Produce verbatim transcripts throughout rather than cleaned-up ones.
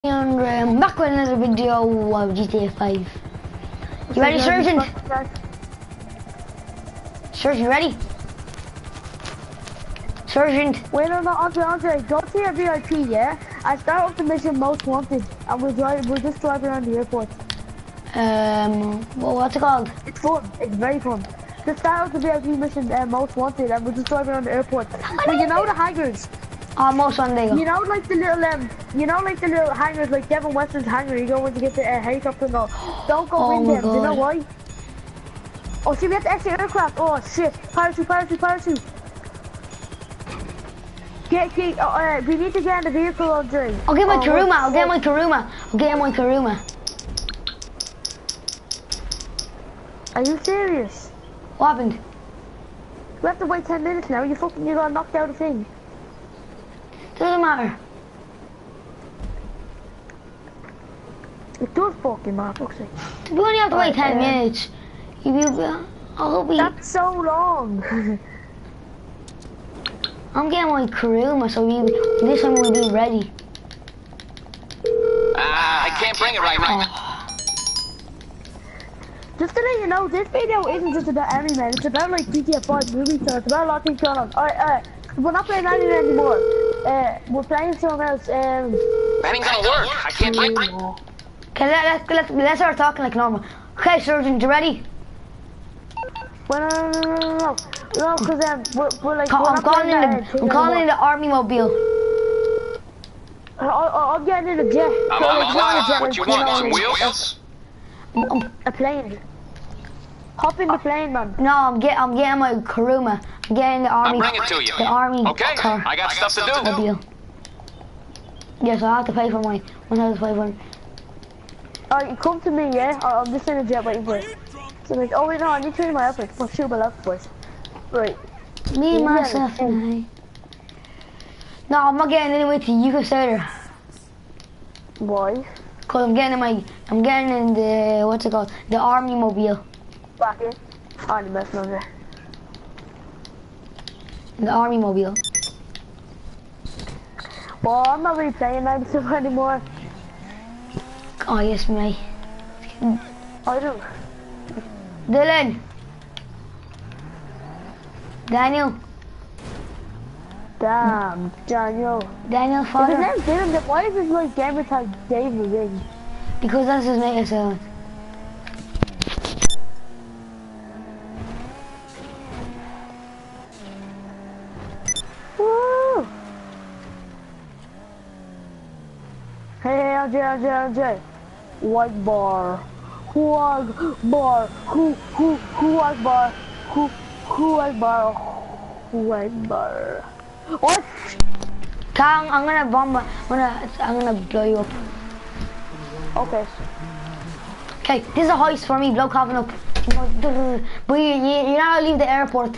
And um, back with another video of G T A five. You ready, Sergeant? Sergeant, ready? Sergeant. Wait, no, no, Andre, Andre, go to your V I P, yeah? I start off the mission Most Wanted, and we'll drive, we'll just drive around the airport. Um, well, what's it called? It's fun. It's very fun. Just start off the V I P mission uh, Most Wanted, and we'll just drive around the airport. But you know the hangars. Almost one day. You know, like the little um, you know, like the little hangars, like Devon Weston's hangar. You go in to get the uh, helicopter and all. Don't go Oh in my there. Do you know God. why? Oh, see, we have to exit aircraft. Oh shit! Parachute, parachute, parachute. Get, get. Uh, uh, we need to get in the vehicle, Andre. I'll get my Oh, Karuma. what- I'll get my Karuma. I'll get my Karuma. Are you serious? What happened? We have to wait ten minutes now. You fucking, you got knocked out of thing. Doesn't matter. It does fucking matter, fuck's sake. We only have to wait Alright, ten um, minutes. You, you, I hope we. That's so long. I'm getting my Karuma, so we this time we'll be ready. Ah, I can't bring it right now. Oh, Just to let you know, this video isn't just about Army Man. It's about like G T A five movie stars. It's about a lot of things going on. Alright, alright. We're not playing Army Man anymore. Uh, we're playing something else. Um. That ain't gonna work. I can't bring it. okay, let, let, let, let's start talking like normal. Okay, Sergeant, you ready? Well, no, no, no, no, no. No, because um, we're, we're like. Ca- we're I'm not calling playing in that the I'm thing calling in anymore. the Army Mobile. I, I, I'm getting in a jet. I'm So on it's the not a clock. jet, What it's, you you want? know, Some wheels? I'm, A plane. Hop in the plane, man. no, I'm get I'm getting my Karuma. I'm getting the I'll Army. bring it to you. The Army Okay, car I got stuff to do. mobile. Yes, I have to pay for my one thousand five hundred. Alright, you come to me, yeah? I- I'm just in a jet waiting for you. So like, oh wait, no, I need to change my outfit. Oh, shoot, my left voice. Right. Me, Yeah, myself, yeah. and I. No, I'm not getting anyway to you consider. Why? Cause I'm getting in my, I'm getting in the, what's it called? The Army Mobile. Back in. I'm messing on there. The Army Mobile. Well, I'm not really playing that stuff anymore. Oh, yes, mate. I do. Dylan. Daniel. Damn, Daniel. Daniel If his father. name's Dylan, then why is his like gamer tag David Ring? Because that's his mate sound. Woo! Hey, hey, L J, L J, L J. White bar. White bar. Who, who, who white bar? Who, who white bar? White bar. What? Kang, I'm gonna bomb, I'm gonna, I'm gonna blow you up. Okay. Okay, this is a heist for me, blow Calvin up. But you, you, you're not gonna leave the airport.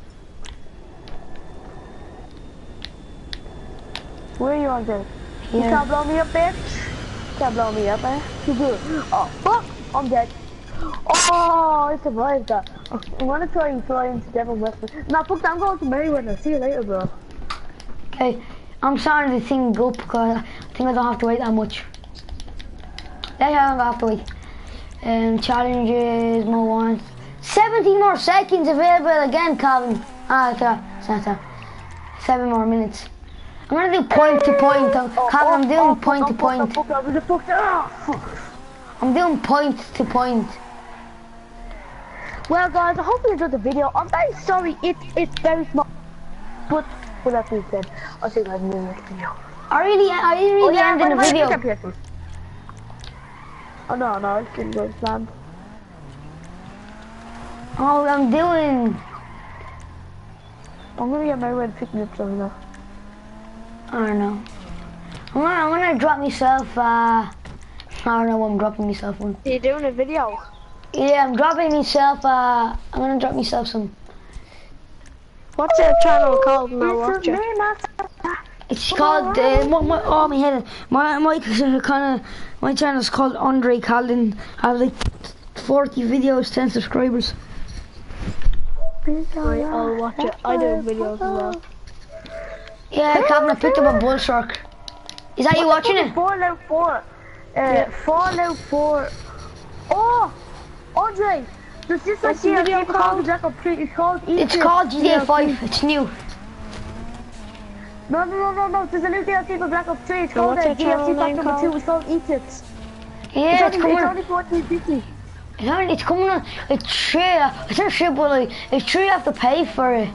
Where are you on this? You Here. can't blow me up, bitch. Can't blow me up, eh? You good. Oh, fuck! I'm dead. Oh, I survived that. I'm gonna try and fly into Devon Weston. Nah, fuck that. I'm going to Merryweather. See you later, bro. Okay, I'm starting to thing go up because I think I don't have to wait that much. Yeah, yeah, I don't have to wait. Um, challenges, more ones. seventeen more seconds available again, Calvin. Ah, okay, it's not that. Seven more minutes. I'm gonna do point to point. uh, Oh, Calvin, I'm oh, doing oh, point fuck, to oh, fuck, point. oh, fuck, oh, fuck, oh, fuck. I'm doing point to point. Well, guys, I hope you enjoyed the video. I'm very sorry. It, it's very small. But, with that being said, I'll see you guys in the next video. I really, I didn't really Oh, yeah, end by in the the way, video. pick up here. Oh, no, no, I just didn't go to slam. Oh, I'm doing. I'm gonna get my red pick me up something now. I don't know. I'm gonna, I'm gonna drop myself. Uh, I don't know what I'm dropping myself on. Are you doing a video? Yeah, I'm dropping myself. Uh, I'm gonna drop myself some. What's your channel called now? Watch it. It's called. Uh, my, my, oh my head. My my kind of my channel's called Andre Calden. I have like forty videos, ten subscribers. Right, I'll watch it. I do videos as well. Yeah, Calvin, I picked up a bull shark. Is that you watching it? Fallout four. Uh, yeah. Fallout four. Oh, Andre, does this like D L C called Black Ops three? It's called Egypt. It's called G T A five. It's new. No, no, no, no, no. There's a new D L C for Black Ops three. It's called uh, D L C Pack number two. It's called Egypt. Yeah, it's, it's only, coming. It's only fourteen fifty. It's, only, it's coming on. It's free. It's not free, but like it's true. You have to pay for it.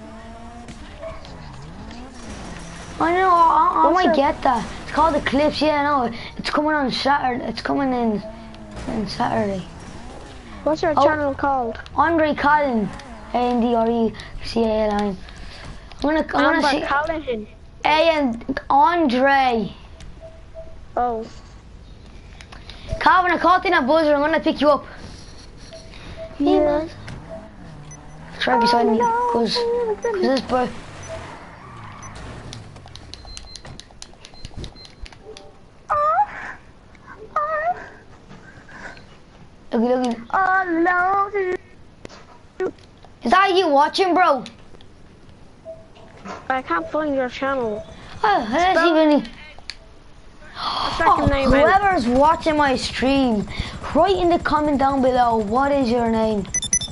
I know. I, I might get that. It's called Eclipse. Yeah, I know. It's coming on Saturday. It's coming in, in Saturday. What's your oh, channel called? Andre Collin. A N D R E C A L I N. I'm gonna. I'm gonna see. Collin. A and Andre. Oh. Calvin, I caught in a buzzer. I'm gonna pick you up. Yeah. Try beside me, cause, cause this boy. Looky, looky. Is that you watching, bro? I can't find your channel. Oh, that's even. Oh, whoever's watching my stream, write in the comment down below, what is your name?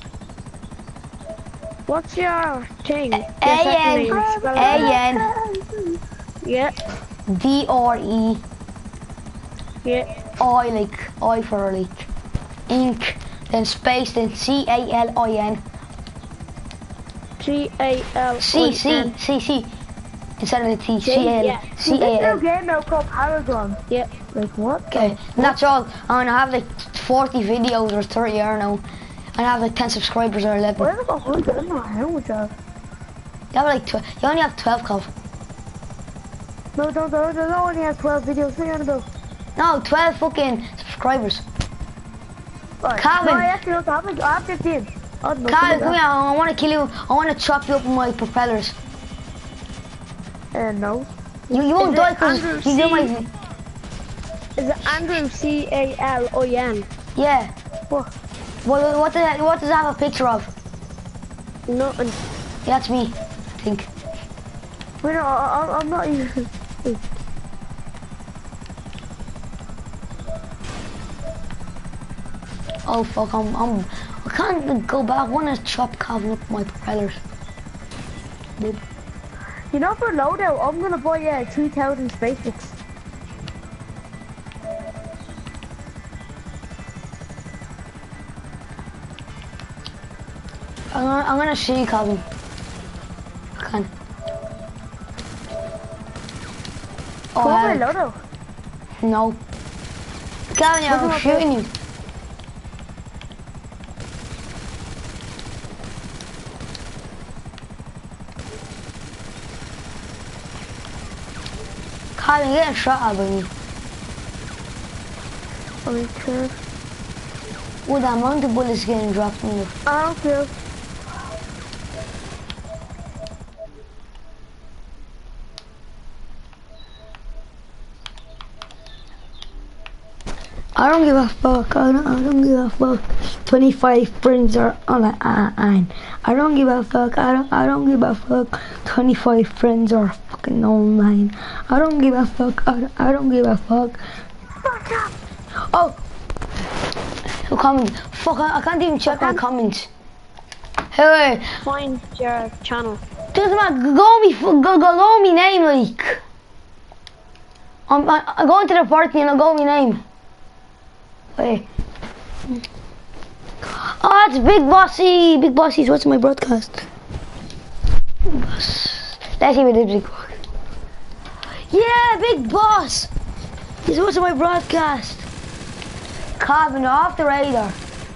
What's your thing? A N A N Yeah. D R E Yeah. I like I for like ink, then space, then C A L I N G A L C C C C instead of the T. C A L C A L. There's no game now called Paragon. Yeah. Like what? Okay, and that's all. And I have like forty videos or thirty here now. And I have like ten subscribers or eleven. Where have I got one hundred? I don't know how much I have. You have like twelve. You only have twelve, Cov. No, don't, don't, don't, I only have twelve videos. What are you on about? No, twelve fucking subscribers. Right. Calvin. No, I actually don't have, I have fifteen. Calvin, come here. I want to kill you. I want to chop you up with my propellers. Uh, no. You, you won't die because you do my... Is it Andrew C A L I N? Yeah. What? What, what, does that, what does that have a picture of? Nothing. Yeah, that's me, I think. Wait, no, I, I'm not even... Oh fuck, I'm, I'm, I can't go back. I want to chop Calvin up with my propellers. Boop. You know, for loadout, I'm gonna buy uh, two thousand spaceships. I'm gonna, I'm gonna see you, Calvin. I can. Oh, Go for loadout. No. Calvin, yeah, I'm shooting you. Calvin, get a shot out of you. Okay. Oh, the amount of bullets getting dropped on you. I don't care. I don't give a fuck. I don't, I don't give a fuck. twenty-five friends are on a line. I don't give a fuck. I don't. I don't give a fuck. twenty-five friends are fucking online. I don't give a fuck. I don't, I don't give a fuck. Fuck up. Oh. No comment. Fuck. I, I can't even check my comments. Hey. Find your channel. Doesn't matter. Go me. Go go go me name like. I'm I, I'm going to the party and I'll go me name. Wait. Oh, it's Big Bossy. Big Bossy's watching my broadcast. Boss. Let's see what it is, Big Boss. Yeah, Big Boss. He's watching my broadcast. Calvin, you're off the radar.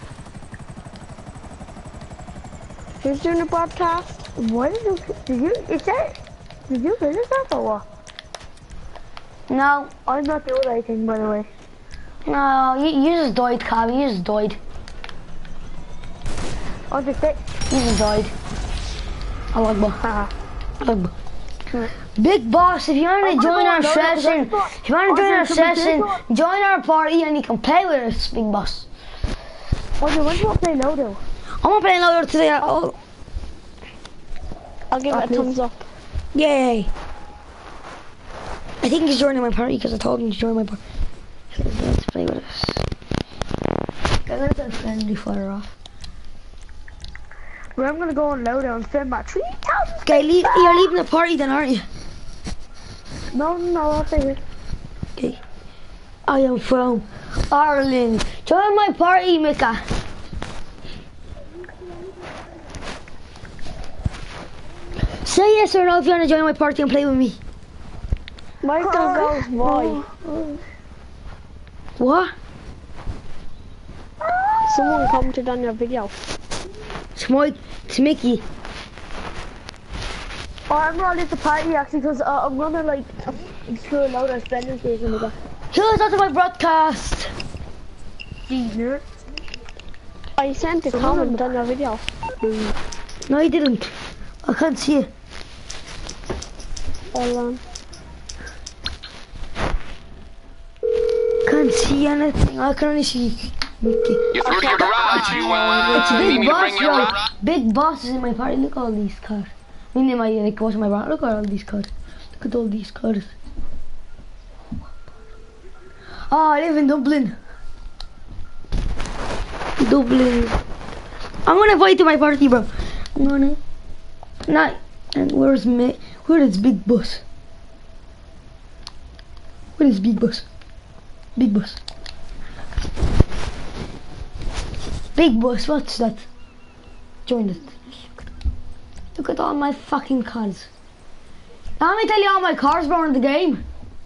Who's doing the broadcast? What did you, did you, is that, did you finish that or what? No. I'm not doing anything, by the way. No, you, you just died, Calvin. You just died. I'm just sick. You just died. I like Haha. Big, Big Boss, if you want to join our session, if you want to join our session, join our party and you can play with us, Big Boss. Okay, when do you want to play Lodo? I'm gonna play Lodo today. I'll, I'll give Oh, it a please. thumbs up. Yay. I think he's joining my party because I told him to join my party. Let's play with us. I'm gonna get friendly fire off. Well, I'm gonna go on loadout and spend my three thousand. Okay, leave, you're leaving the party then, aren't you? No, no, I'll stay here. Okay. I am from Ireland. Join my party, Mika. Say yes or no if you want to join my party and play with me. Michael goes boy. What? Someone commented on your video. It's Mike. It's Mickey. Oh, I'm gonna leave the party actually because uh, I'm gonna like explore a load of spending station with that. Here's out of my broadcast. Nerd. I sent a comment on your video. No, you didn't. I can't see it. Hold on. Can't see anything. I can only see Mickey. You through to your garage. You uh, It's need big me to boss, bring your right? rod? Big boss is in my party. Look at all these cars. I mean, in my like, what's my brand? Look at all these cars. Look at all these cars. Oh, I live in Dublin. Dublin. I'm gonna invite you to my party, bro. I'm gonna. Night. And where's me? Where is Big Boss? Where is Big Boss? Big Boss. Big Boss, what's that? Join it. Look at all my fucking cars. Now let me tell you all my cars bro in the game.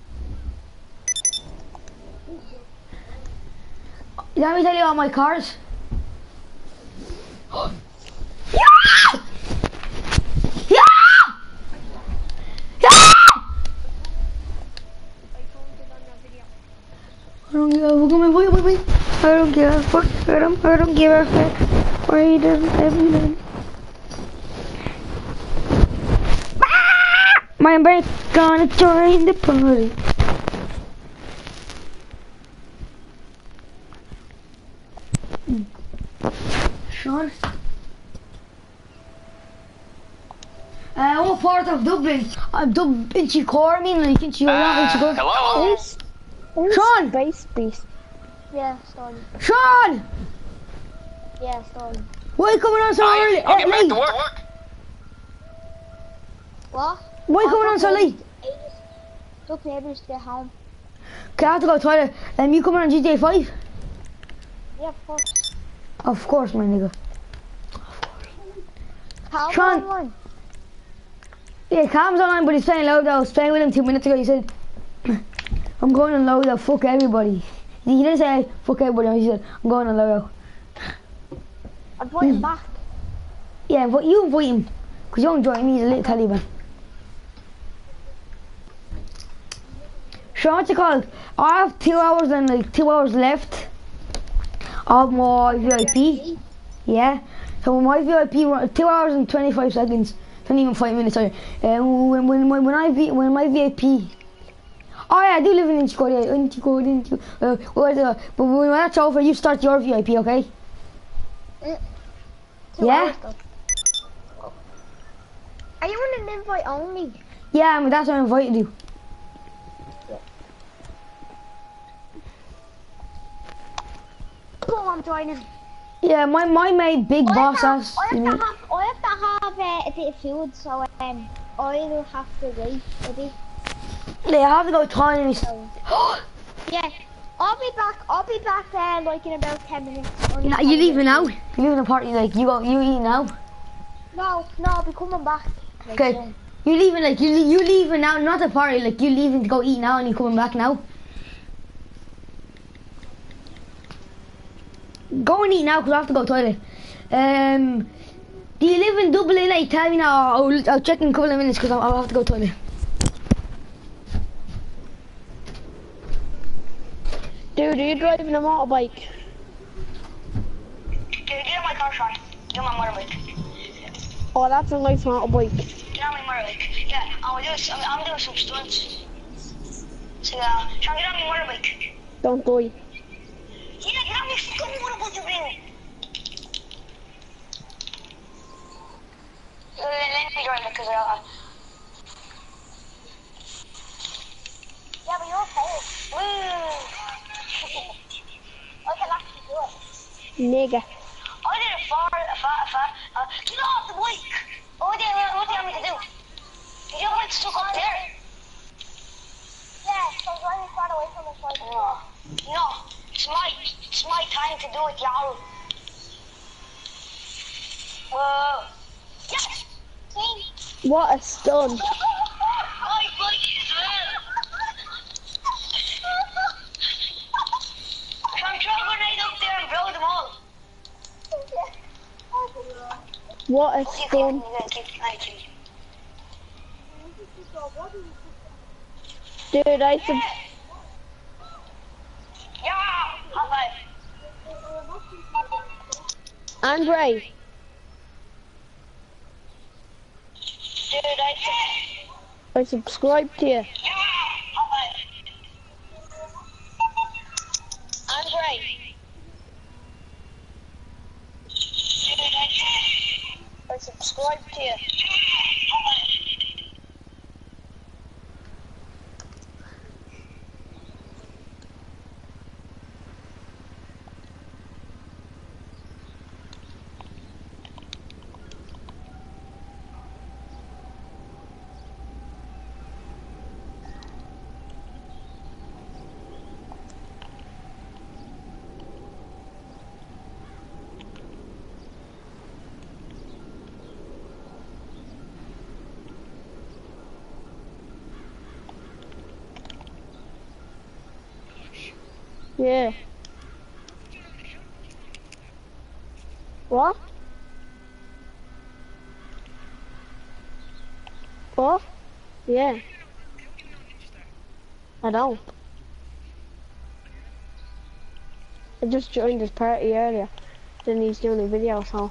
Let me tell you all my cars. Yeah! Yeah! Yeah! I don't give a fuck. Wait, wait, wait. I don't give a fuck. I don't, I don't give a fuck. Wait a minute. My break gonna join the party. Sean? Uh, what part of Dublin? I'm Dub Inchicore, I mean, like Inchicore, not Inchicore. Hello? Who's, who's Sean! Space Beast? Yeah, sorry. Sean! Yeah, sorry. Why are you coming on so I, early? I'll Uh, get back late? to work. What? Why are you coming on so late? Took neighbours to get home. Okay, I have to go to the toilet. Um, you coming on G T A five? Yeah, of course. Of course, my nigga. How Sean. online? Yeah, Cam's online, but he's playing loud. I was playing with him two minutes ago. He said, I'm going on loud. Fuck everybody. He didn't say fuck everybody. He said, I'm going on loud. I'm pointing back. Yeah, but you invite him. Because you don't join me. He's a little Taliban. So what's it called? I have two hours and like two hours left of my V I P. Yeah. So my V I P run two hours and twenty-five seconds. Not even five minutes. Sorry. Um, when when when, when I v, when my V I P. Oh yeah, I do live in Inchicore. Yeah, Inchicore, Inchicore. Uh, what, uh, but when that's over, you start your V I P, okay? Mm. Yeah. Are you on an invite only? Yeah, I mean that's why I invited you. Go on, joining. Yeah, my my mate Big Boss I have, has. I have you to know- have, I have to have uh, a bit of food, so um, I will have to wait a bit. Yeah, I have to go tiny. So, yeah, I'll be back. I'll be back uh, like in about ten minutes. or Nah, ten you leaving now? minutes. You leaving the party like you go? You eat now? No, no, I'll be coming back. Like, Okay. soon. You leaving like you you leaving now? Not the party. Like you leaving to go eat now and you coming back now? Go and eat now because I have to go toilet. Um, do you live in Dublin? Like tell me now. I'll, I'll check in a couple of minutes because I'll, I'll have to go toilet. Dude, are you driving a motorbike? Dude, get on my car, Sean. Get on my motorbike. Oh, that's a nice motorbike. Get on my motorbike. Yeah, I'm doing, I'm, I'm doing some stunts. So, uh, Sean, get on my motorbike. Don't die. Yeah, get on my fucking motorbike, man. Let me drive it, because, uh... I can actually do it. Nigga. I did a far, a far, a far. Uh, get off the bike! Oh, what do you, what do you want me to do? Is your bike stuck up there? Yeah, so I was running far away from the bike. Oh. No, it's my, it's my time to do it, y'all. Whoa. Yes! See? What a stun. My bike as well. I'm throwing a grenade up there and blow them all. What a You keep, stun. you gotta keep, I keep. Dude, I sub Yeah! High five. Andre, Dude, I keep. I subscribe to you. Yeah! High five. Andre. Dude, I keep. I subscribe to you. Yeah. What? What? Yeah. I don't. I just joined his party earlier. Then he's doing a video, so.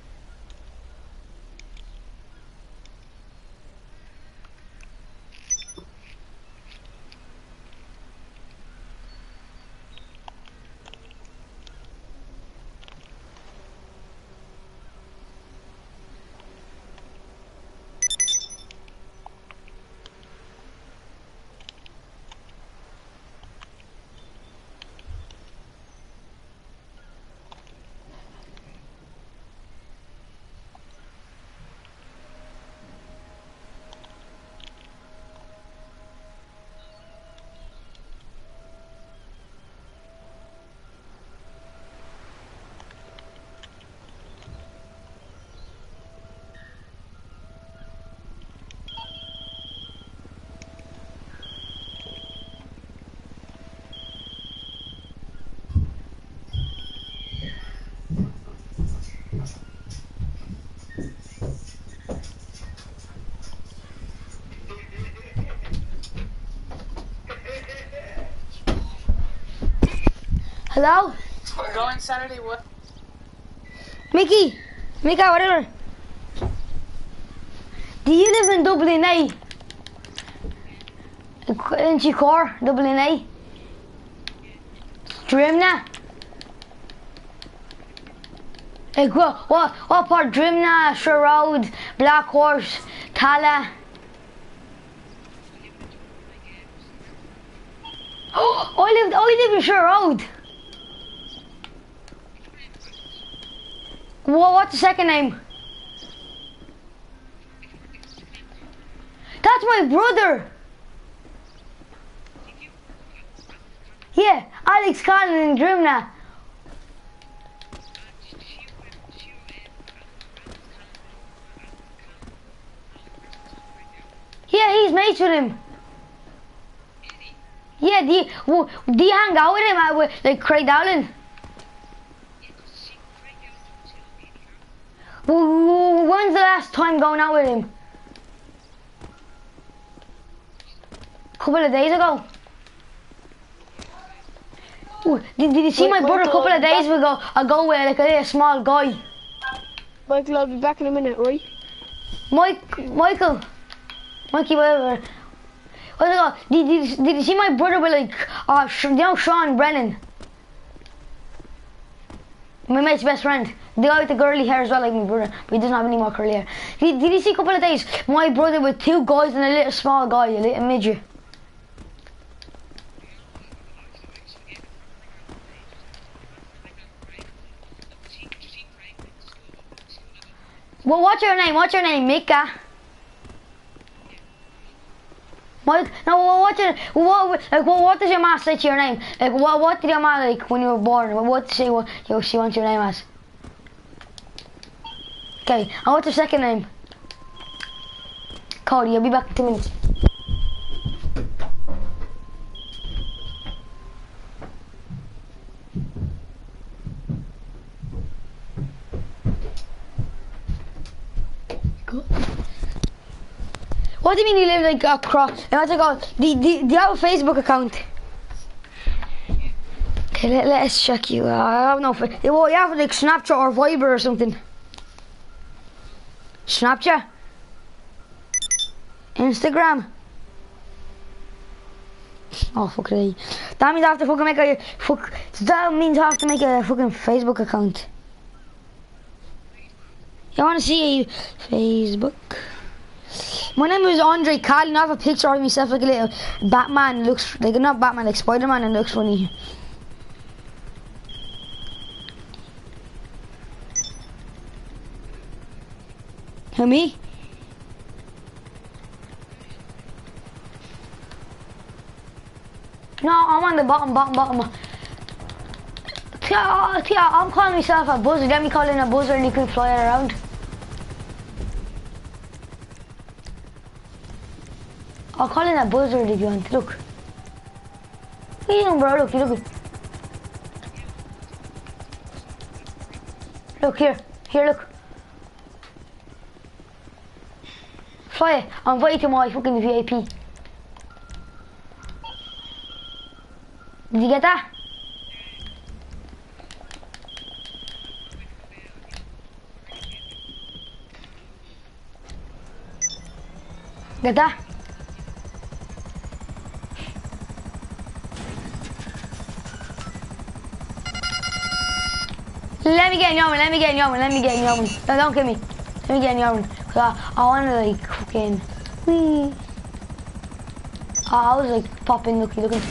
Hello? We're going Saturday, what? Mickey? Mika, whatever. Do you live in Dublin, eh? In Chicor, Dublin, eh? Drimna? Like what, what, what part? Drimna, Sure Road, Black Horse, Tala. Oh, I live, I live in Sure Road. What, what's the second name? That's my brother. Yeah, Alex Collin in Drimna. Yeah, he's mates with him. Yeah, do you, well, do you hang out with him at, with, like Craig Dowling? Well, when's the last time going out with him? A couple of days ago. Ooh, did, did you see Wait, my brother a Michael, couple of days back- ago? Ago with like a, a small guy. Michael, I'll be back in a minute, right? Mike, Michael, Mikey, whatever. What's it called? Did, did, did you see my brother with like, uh, Sh- you know Sean Brennan? My mate's best friend. The guy with the curly hair as well, like my brother, but he doesn't have any more curly hair. Did, did you see a couple of days, my brother with two guys and a little small guy, a little midget? Well, what's your name? What's your name, Mika? What? No, well, what's your, what, like, what, what does your mom say to your name? Like, what, what did your mom, like, when you were born? What did she, what, yo, she wants your name as? Okay, and what's your second name? Cody, I'll be back in two minutes. What do you mean you live like across? And what's it called? Do, do, do you have a Facebook account? Okay, let, let us check you. Uh, I don't know if it, well, you have like Snapchat or Viber or something. Snapchat? Instagram? Oh fuck it. That means I have to fucking make a fuck. That means I have to make a fucking Facebook account. You wanna see Facebook? My name is Andre Carlin. I have a picture of myself like a little Batman. Looks like not Batman, like Spider-Man, and looks funny. Who, me? No, I'm on the bottom, bottom, bottom. Tia, Tia, I'm calling myself a buzzer. Let me call in a buzzer and you can fly it around. I'll call in a buzzard if you want. Look. What are you doing, bro? Look, you look. Look here. Here, look. Fly it. I'm invited to my fucking V I P. Did you get that? Get that? Let me get in your one, let me get in your one, let me get in your one. No, don't kill me. Let me get in your one. Cause I, I wanna like fucking wee. I, I was like popping, looky, looking.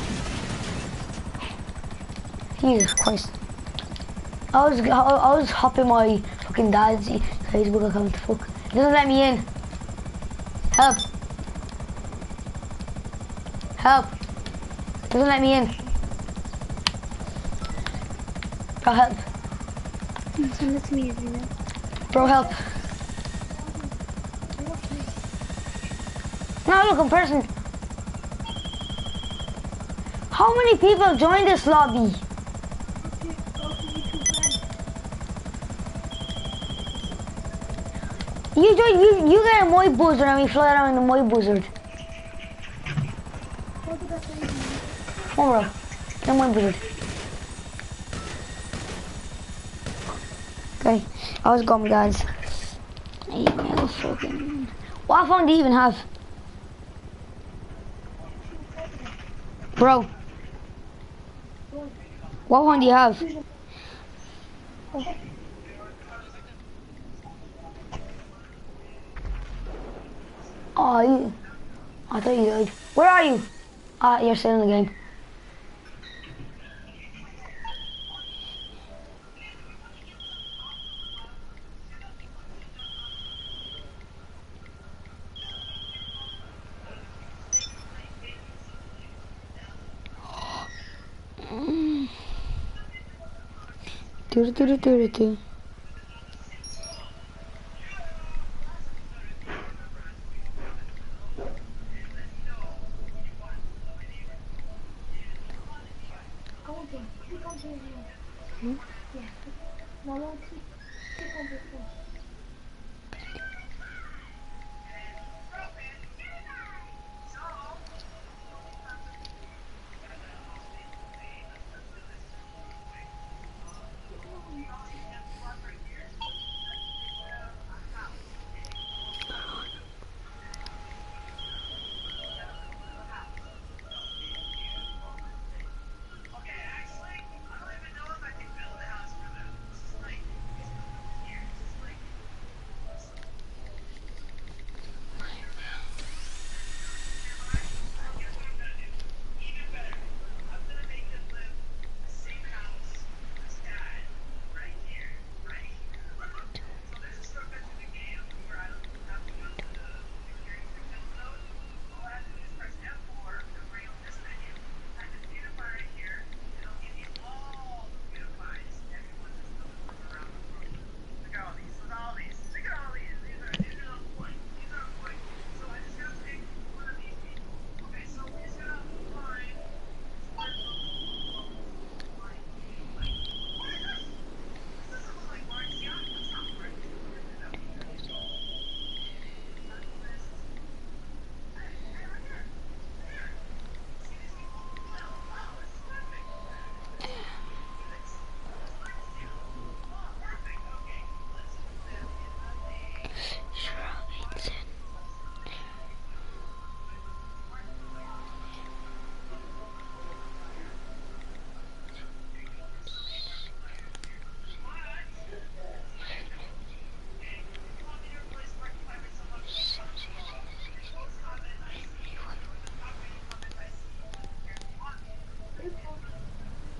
Jesus Christ. I was I, I was hopping my fucking dad's Facebook account. Fuck. It doesn't let me in. Help. Help. It doesn't let me in. Bro, help. Send it to me, Adriana. Bro, help. Now look, in person. How many people joined this lobby? You join, you, you get a Moi buzzard and we fly around in the Moi buzzard. Come on, bro. Get a Moi buzzard. Okay, I was gone, guys. Email fucking. What phone do you even have? Bro. What one do you have? Oh, you. I thought you died. Where are you? Ah, you're still in the game. Do do do do do.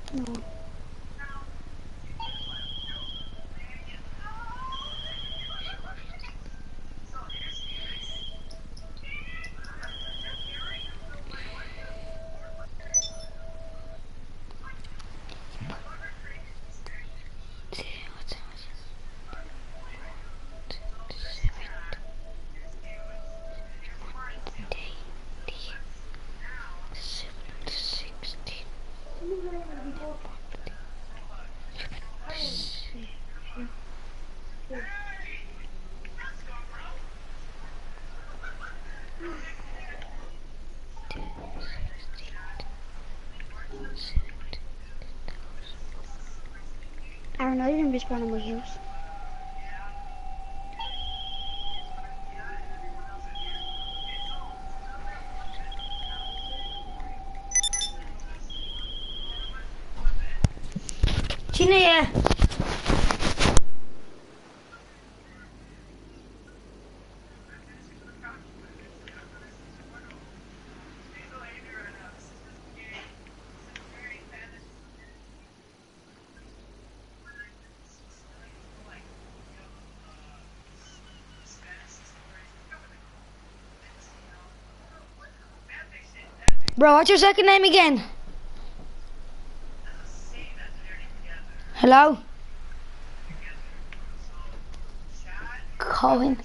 Aaron, I didn't respawn in my house. Gina, yeah. Bro, what's your second name again? Hello? Colin.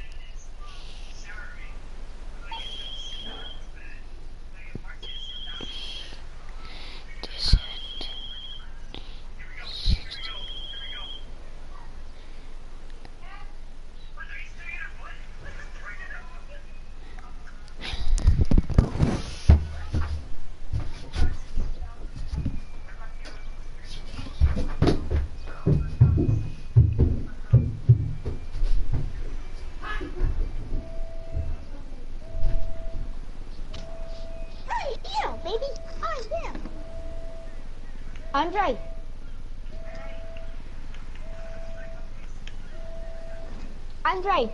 Andre. Andre.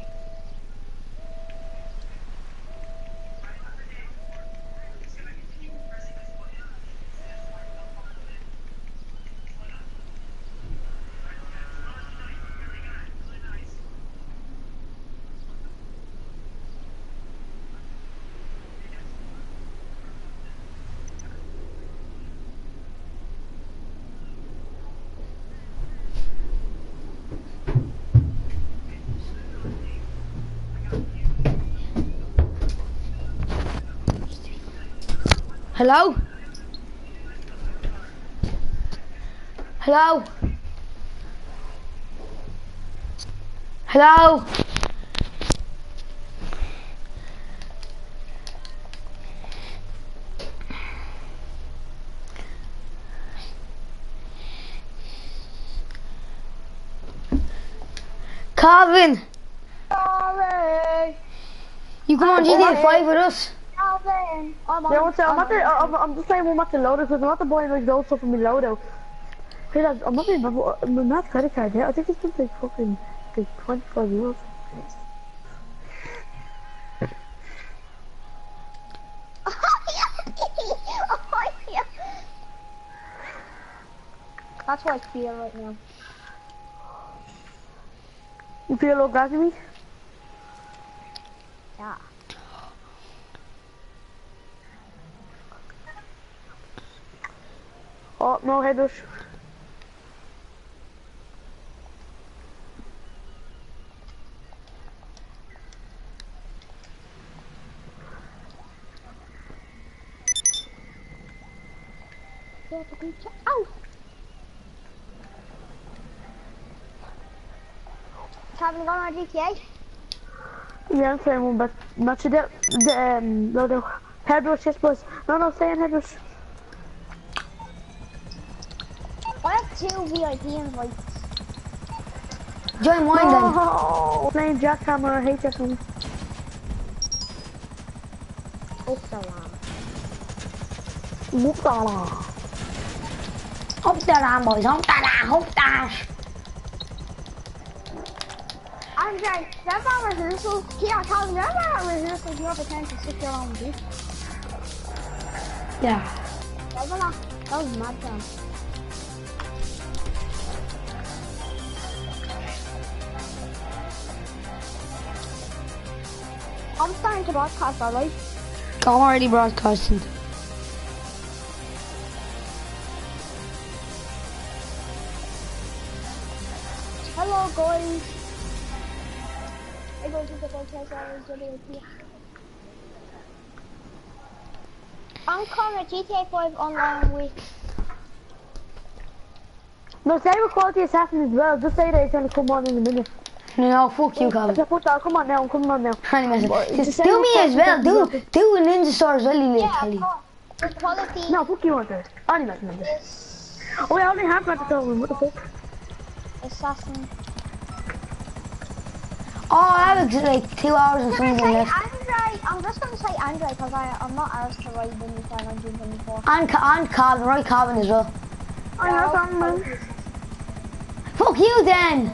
Hello? Hello? Hello? Calvin! Sorry. You come on G T A five with us? Calvin. I'm on. Yeah, what's that? I'm, I'm at the, I'm, I'm just saying I'm at the loader because I'm at the buying like those stuff in my loader. Hey lads, I'm not even, I'm not credit card yet. I think it's just like fucking like twenty-five euros. That's how I feel right now. You feel orgasmic? Yeah. Oh, no head rush. Ow! Having gone on G T A? Yeah, I'm saying one, but not to the, the um, loader. Head rush, yes boys. No, no, stay in head rush. I have two V I P invites. Join mine then. Oh, playing Jackhammer, I hate Jackhammer. Upsalam. Mukala. Hút ta ra boys, hút ta ra, hút ta. Andre, remember our rehearsal? Yeah, Calvin, remember our rehearsal? You have a chance to sit your own dude. Yeah. Remember that? That was mad jam. I'm starting to broadcast, alright? I'm already broadcasting. Hello guys. I go to the podcast hours here. I'm coming at G T A five online with. No, say with Quality Assassin as well. Just say that it's gonna come on in a minute. No, fuck you, Calvin. Okay, put that. Come on now. I'm coming on now. Trying to mess It's the it. Do me same as well. Do with do a Ninja Star as well, you little Yeah, Kelly. of course. The quality No, fuck you on this. I only messing with this. is Oh, wait, I only have got to tell him. What the fuck? assassin. Oh, I have like two hours and I'm gonna something say left. Android. I'm just gonna say Android because I'm not asked to ride the new five hundred twenty-four. And, Ca- and Calvin, right, Calvin as well. I know something, man. Fuck you then!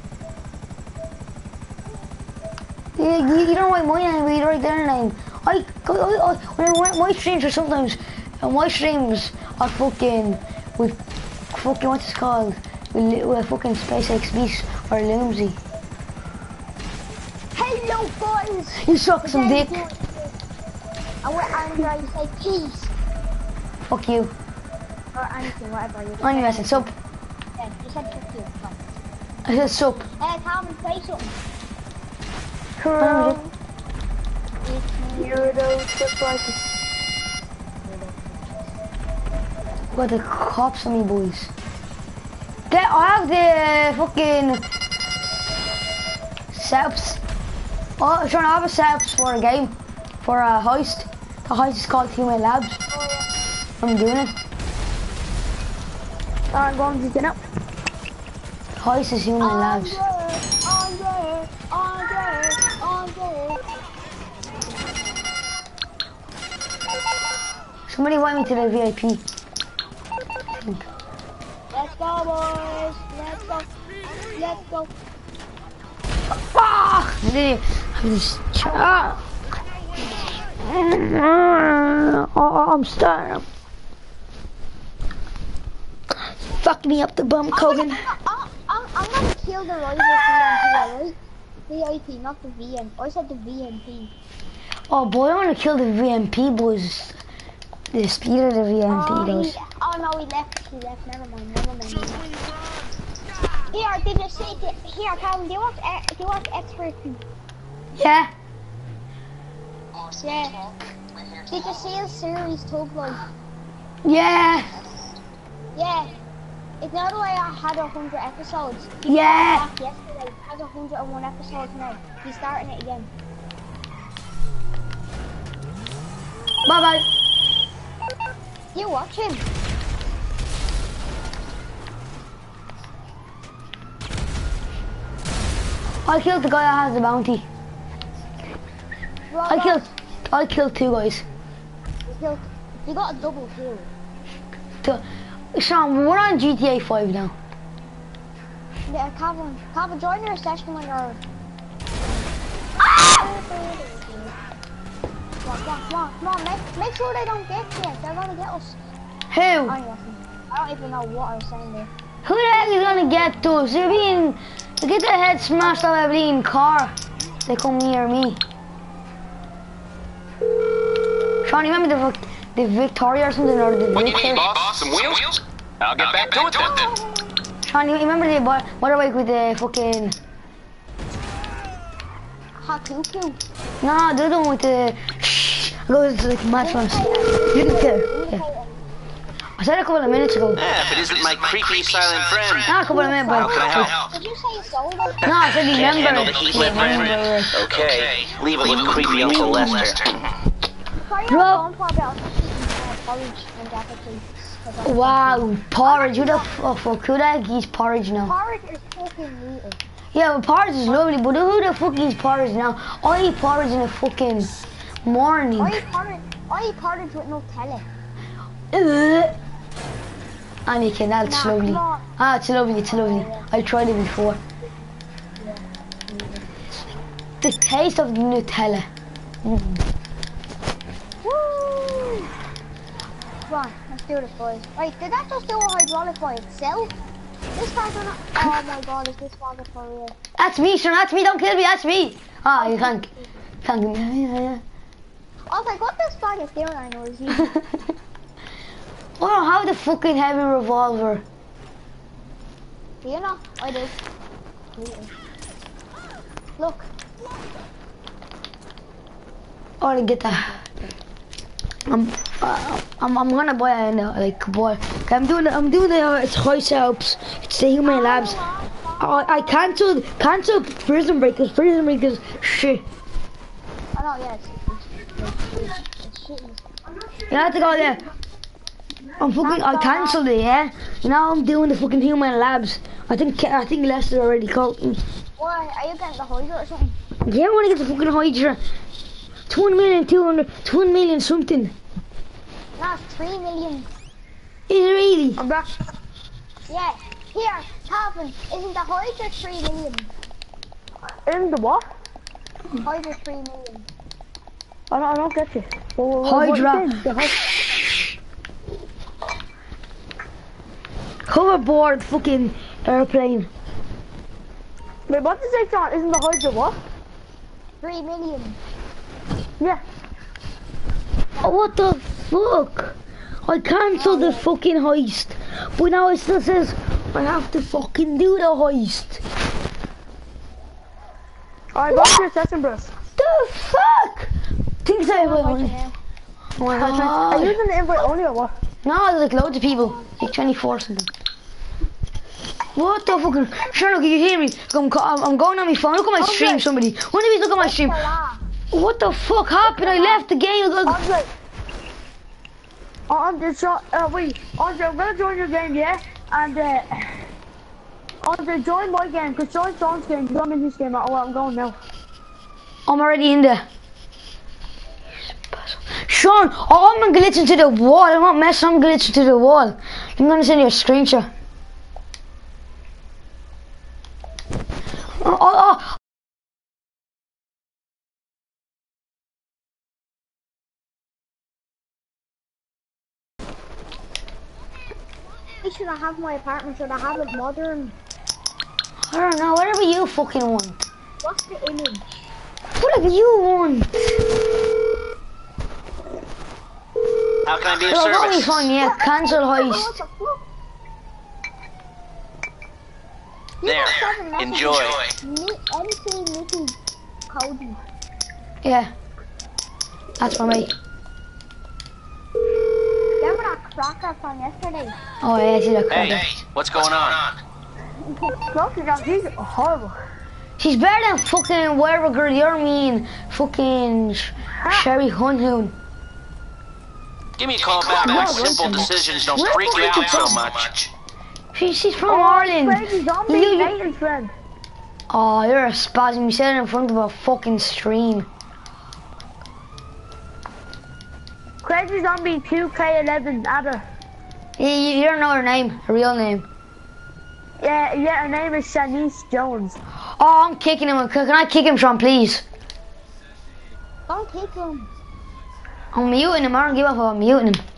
You, you, you don't write my name, but you write their name. I, I, I, when I write my streams are sometimes, uh, my streams are fucking, with, fucking, what's it called? With, with fucking SpaceX Beast or Lumsy. Hello guys. You suck some dick. And with Android say peace Fuck you. or anything, whatever you I'm messing sup. Yeah, you said fuck you. Come. I said sup. Hey, Calvin, say something. Hello. You know, just like it. Got the cops on me, boys. Get, I have the fucking setups. Oh, trying to have a setups for a game, for a heist. The heist is called Human Labs. I'm doing it. I'm going to get up. The heist is Human Labs. Andre, Andre, Andre. Somebody invite me to the V I P. Let's go, boys. Let's go. Let's go. Ah! I didn't have this. Ah! Oh, I'm starting. Fuck me up the bum, Kogan. I'm, I'm, I'm gonna kill the rival V M P, alright? V I P, not the V M. I said the V M P. Oh boy, I want to kill the V M P boys. The speed of the V M P Oh, does. he, oh no, he left. He left. Never mind. Never mind. Never mind. Here, did you see? Did, here, Calvin, do you watch? Uh, do you watch Expert? Yeah. Yeah. Did you see his series Tug Life? Yeah. Yeah. It's not the way I had a hundred episodes. He Yeah. started back yesterday. Has a hundred and one episodes now. He's starting it again. Bye bye. You watch him. I killed the guy that has the bounty. I Roblox, killed. I killed two guys. You killed. You got a double kill. Two. Sean, we're on G T A five now. Yeah, Calvin. Calvin, join your session when you're. Come on, come on, come on, come on, make, make sure they don't get you. They're gonna get us. Who? I don't, I don't even know what I was saying there. Who the heck is gonna get to us? They're being. They get their head smashed out of a car. They come near me. Sean, you remember the Vic- the Victoria or something, or the What do you Victor? need, boss? Some wheels? I'll get back to it then. Sean, you remember the bo- motorbike with the fucking? Hakuku. No, the other one with the. Shh. Goes like mad ones. Victor. Yeah. I said a couple of minutes ago. Yeah, if it isn't my creepy silent friend. Not a couple of minutes, How can I but. help? Did you say soda? No, I said Can't handle remember. the heat, Yeah, my friend. remember. Okay, leave it with creepy Uncle Lester. Sorry, Bro. I'm going for about eating porridge and Jaffa cake. Wow, porridge. Who the f- oh, fuck? Who the heck eats porridge now? Porridge is fucking meaty. Yeah, but porridge is lovely, but who the fuck eats porridge now? I eat porridge in the fucking morning. I eat porridge. I eat porridge with Nutella. Ugh. Anakin, that's Nah, lovely. come on. Ah, it's lovely, it's lovely. I tried it before. The taste of the Nutella. Mm. Woo! Come on, let's do this, boys. Right, did that just do a hydraulic by itself? This car's gonna. Oh my god, is this water for real? That's me, sure, that's me, don't kill me, that's me. Ah, oh, you can't, can't give me, yeah, yeah. I was like, what this flag is doing, I know is you. Oh, how the fucking heavy revolver? Do you know? I do. Look. I want to get that. I'm, uh, I'm, I'm gonna buy it now, like, boy. I'm doing, the, I'm doing the, uh, it's high helps. It's the Human Labs. I, I cancelled, cancelled Prison Breakers. Prison Breakers, shit. I know, yeah, it's, it's, it's, it's shooting. You have to go there. I'm fucking, I cancelled it, yeah? Now I'm doing the fucking Human Labs. I think, I think Lester already called me. Why, are you getting the Hydra or something? Yeah, I wanna get the fucking Hydra. Two million, two hundred, two million something. No, it's three million. Is it really? I'm back. Yeah, here, Calvin, isn't the Hydra three million? In the what? Hydra three million. I don't, I don't get you. What, what, Hydra. What you saying? The Hoverboard fucking airplane. Wait, what did you say, John? Isn't the Hydra what? Three million. Yeah. Oh, what the fuck? I cancelled the fucking heist, but now it still says I have to fucking do the heist. Alright, back to your session, bros. The fuck? Think so, Oh, only. now. Oh my Are god. you using the invite only or what? No, there's like loads of people, like twenty-four something. What the fucking? Sherlock, can you hear me? I'm, I'm going on my phone. Look at my stream, Okay. somebody. One of you look at my stream. What the fuck happened? I left the game. Andre. Oh, Andre, so, uh, wait. Andre, I'm gonna join your game, yeah? And, uh... Andre, join my game, because join Sean's game. Join in this game. Oh, I'm going now. I'm already in there. Sean, oh, I'm glitching to the wall. I'm not messing, I'm glitching to the wall. I'm gonna send you a screenshot. Oh, oh, oh. Why should I have my apartment? Should I have it modern? I don't know, whatever you fucking want. What's the image? Whatever you want. How can I be of Well, only service? fun, yeah. Cancel What heist. the fuck? There, enjoy. M C Mickey Cody. Yeah. That's for me. Remember that cracker from yesterday? Oh yeah, I see that Hey, cracker. what's going on? Look, he's horrible. She's better than fucking whatever girl you're mean. Fucking Sh Sherry Hunhoon. Give me a call back when simple decisions don't freak you out so much. She, she's from Oh, Ireland. crazy zombie, You- you- Nathan's friend. Oh, you're a spasm. You said it in front of a fucking stream. Crazy Zombie two K eleven Adder. You, you, you don't know her name, her real name. Yeah, yeah, her name is Shanice Jones. Oh, I'm kicking him. Can I kick him, Sean, please? Don't kick him. I'm muting him. I don't give a fuck. I'm muting him.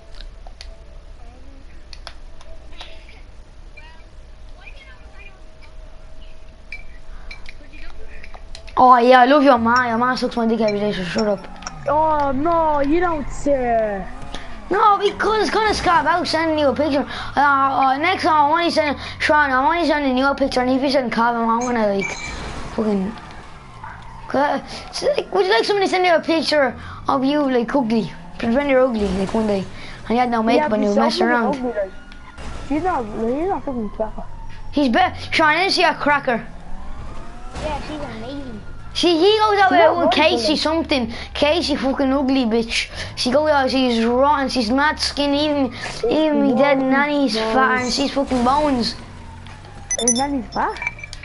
Oh yeah, I love your man. Your man sucks my dick every day, so shut up. Oh no, you don't say. No, because it's gonna scab out sending you a picture. Uh, uh, next time I'm only sending Sean, I'm only sending you a picture, and if you send Calvin, I'm gonna like fucking. Uh, so, like, would you like somebody to send you a picture of you like ugly, pretend you're ugly like one day, and you had no makeup and you were messing around? Ugly, like. She's not, she's not fucking clever. He's better. Sean, I didn't see a cracker. Yeah, she's amazing. See, he goes out She's there not with ugly, Casey like. something. Casey fucking ugly bitch. She goes out, she's rotten, she's mad skin, even even me dead nanny's fat and she's fucking bones. And then he's back.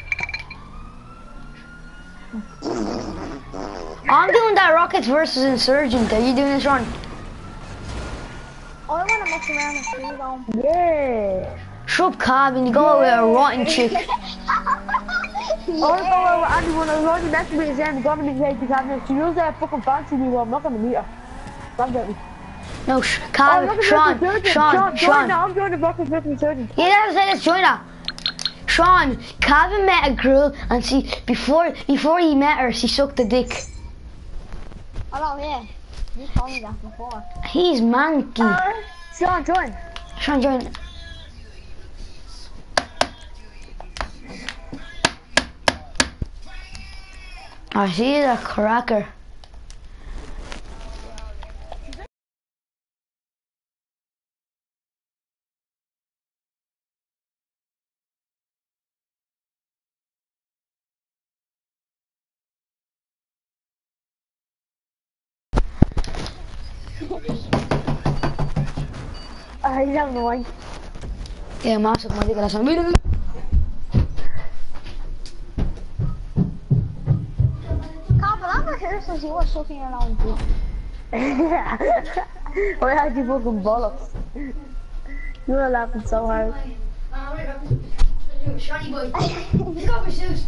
I'm doing that Rockets versus Insurgent. Are you doing this, Ron? I want to mess around with you, though. Yeah. Shut up, Calvin. You go out with a rotten chick. I want to go over anyone who's already next to me is saying, gonna be great because if she knows that fucking fancy me, well, I'm not gonna meet her. Don't get me. No, sh Oh, Calvin, look at Sean, the surgeon. Sean, Sean, Sean. join now. I'm joining the fucking fifty surgeon. Yeah, that's what I said, let's join that. Sean, Calvin met a girl and she, before before he met her, she sucked a dick. Oh, yeah. You told me that before. He's manky. Sean, join. Sean, join. Oh, she's a cracker. Uh, he's having a wine. Yeah, massive, my dick, that's what I'm Carl, but I'm not here since you were sucking your own dick. Yeah. Why had you fucking bollocks? You were laughing so hard. Shiny boy. Let's go for shoes.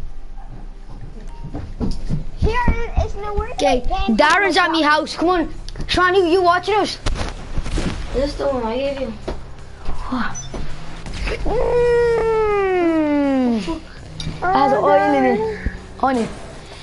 Here, isn't it weird? Okay, Darren's at me house. Come on. Sean, you, you watching us? This is the one I gave you. Mmm. Has oil in it. On it.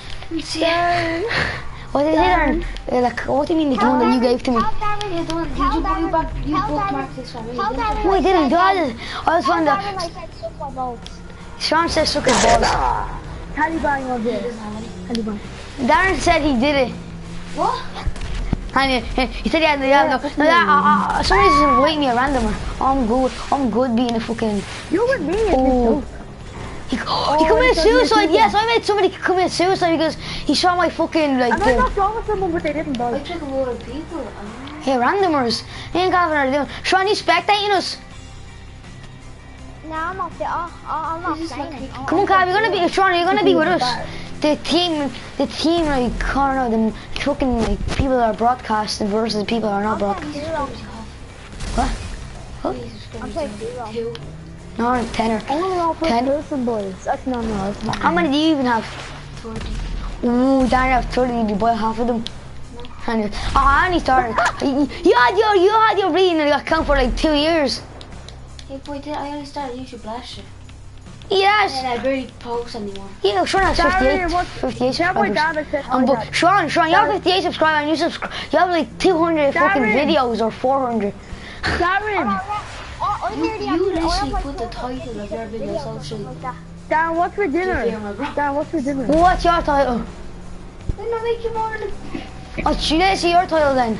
What is it, Darren? Uh, like, what do you mean the one that you gave to me? Yeah, the one. Did you put you back? You bookmarked this one. No, I didn't. Do I just, I just found Darren, that. I said suck my balls. Sean said suck his balls. Taliban on this. Taliban. Darren said he did it. What? And he, he said he had the yeah, no, no, that, uh, uh, somebody's just inviting me a randomer. I'm good. I'm good being a fucking. You with me in Oh. this He, oh, he committed suicide. Yes, I made somebody commit suicide because he saw my fucking like. I might The, not go with someone, but they didn't die. took a lot of people. hey, randomers. He ain't got nothing to do. Sean, you spectating us? No, I'm not. The, oh, oh, I'm not saying. Oh, Come on, Carl. You're gonna be. Sean, you're gonna be with us. The team, the team, like, I don't know, the fucking like people that are broadcasting versus the people that are not I'm saying broadcasting. zero. What? I'm saying zero. No, I'm tenner. I'm gonna go for Ten. person, boys. That's not nice. How many do you even have? Ooh, Darren have thirty. Did you buy half of them? And oh, I only started. you, you had your, you had your reading account for like two years. Hey boy, did I only started YouTube last year? Yes. And I barely post anymore. Yeah, Sean has Darren, fifty-eight. what- fifty-eight Tell my subscribers. dad I said Um, hi, but Dad. Sean, Sean, you have Darren. fifty-eight subscribers and you subscribe. You have like two hundred fucking Darren. videos or four hundred. Darren, Oh, I You, already you have- I literally have put the like title of your video videos or social. something like that. Darren, what's for dinner? Yeah, my bro. Darren, what's for dinner? What's your title? Didn't I make you more than Oh, should I see your title then?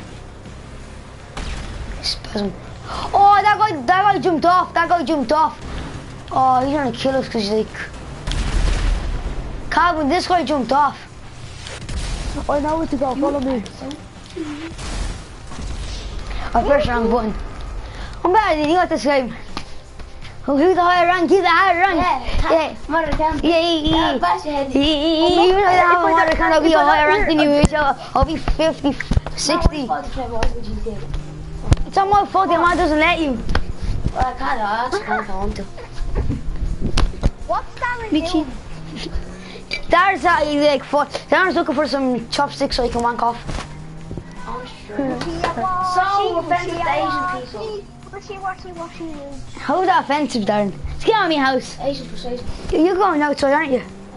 Spasm. Oh, that guy, that guy jumped off. That guy jumped off. Oh, he's gonna kill us because he's like. Calvin, this guy jumped off. I know where to go. Follow me. I pressed the wrong button. I'm better than you got this game. Oh, who's the higher rank? He's the higher rank. Yeah. Mother can. Yeah, yeah, yeah. Bash your head. Yeah, yeah, yeah. Even though I have a water can, I'll be a higher rank than you, so I'll be fifty, sixty. It's not my fault your man doesn't let you. Well, I can't ask if I want to. What's Darren doing? Darren's uh, he's like, for, Darren's looking for some chopsticks so he can wank off. I'm sure. So offensive to Asian people. What's he, what's he, what's he doing? How's that offensive, Darren? Let's get out of my house. Asian persuasion. You're going outside, aren't you?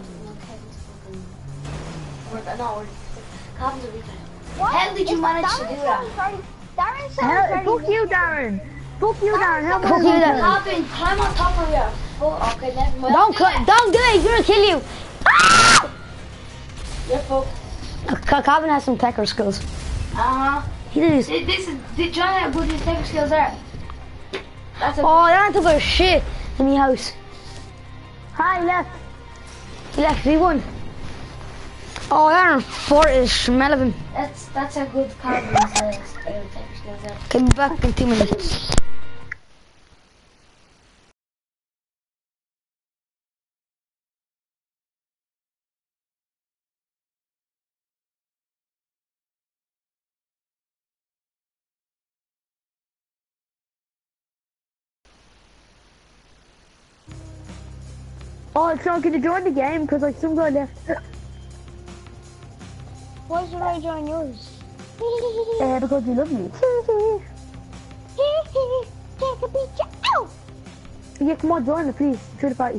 No, Calvin's a retard. What? How did you Is manage to Darren do that? sounds very- Darren sounds Hell, very fuck you, Darren. Fuck you, Darren. Help Fuck me. you, Darren. Calvin, climb on top of your foot. Okay, never mind. Don't, cl- don't do it, he's gonna kill you. Ah! Your foot. Cal- Calvin has some techer skills. Uh-huh. He does. This this is, did you know how good his tech skills are? That's a Oh, Darren took a shit in my house. Hi, left. He left V one. Oh, Darren fought is smell of him. That's that's a good Calvin's uh, tech skills are. Get me back in two minutes. Oh, so can you join the game? Because like some guy left. Why should I join yours? Uh, because you love me. Take a picture. Ow! Yeah, come on, join the please. To the party.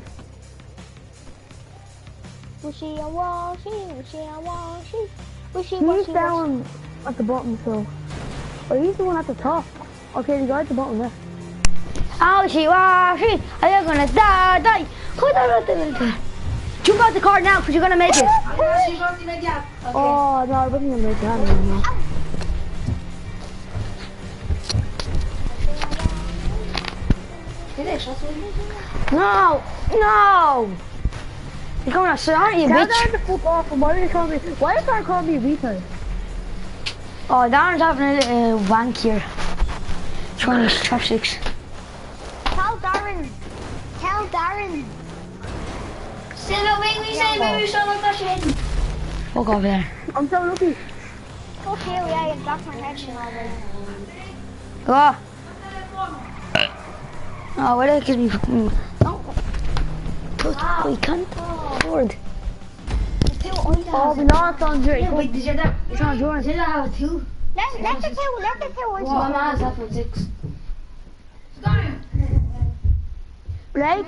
Wishy a washy, wishy a washy, wishy He's washy. down at the bottom, so. Oh, he's the one at the top. Okay, the guy at the bottom there. Oh, she was she. Are you gonna die? Die. Who the Jump out the car now, cause you're gonna make it. Oh, no, I wasn't gonna make that anymore. No, no. You're going outside, aren't you, Tell bitch? Darren to fuck off. Why did they call me? Why did Darren call me a retard? Oh, Darren's having a little wank here. Trying his chopsticks. Tell Darren. Tell Darren. Say no, wait, we say maybe we start like that shit. Fuck over there. I'm so lucky. Fuck you, yeah, you got my connection already. Go. Oh, where the heck is me fucking... No. We can't afford. Oh, we lost on Drake. Wait, did you hear that? It's on Jordan. Did I have a two? Let, let the two, let the two. Well, my man's up for six. Blake?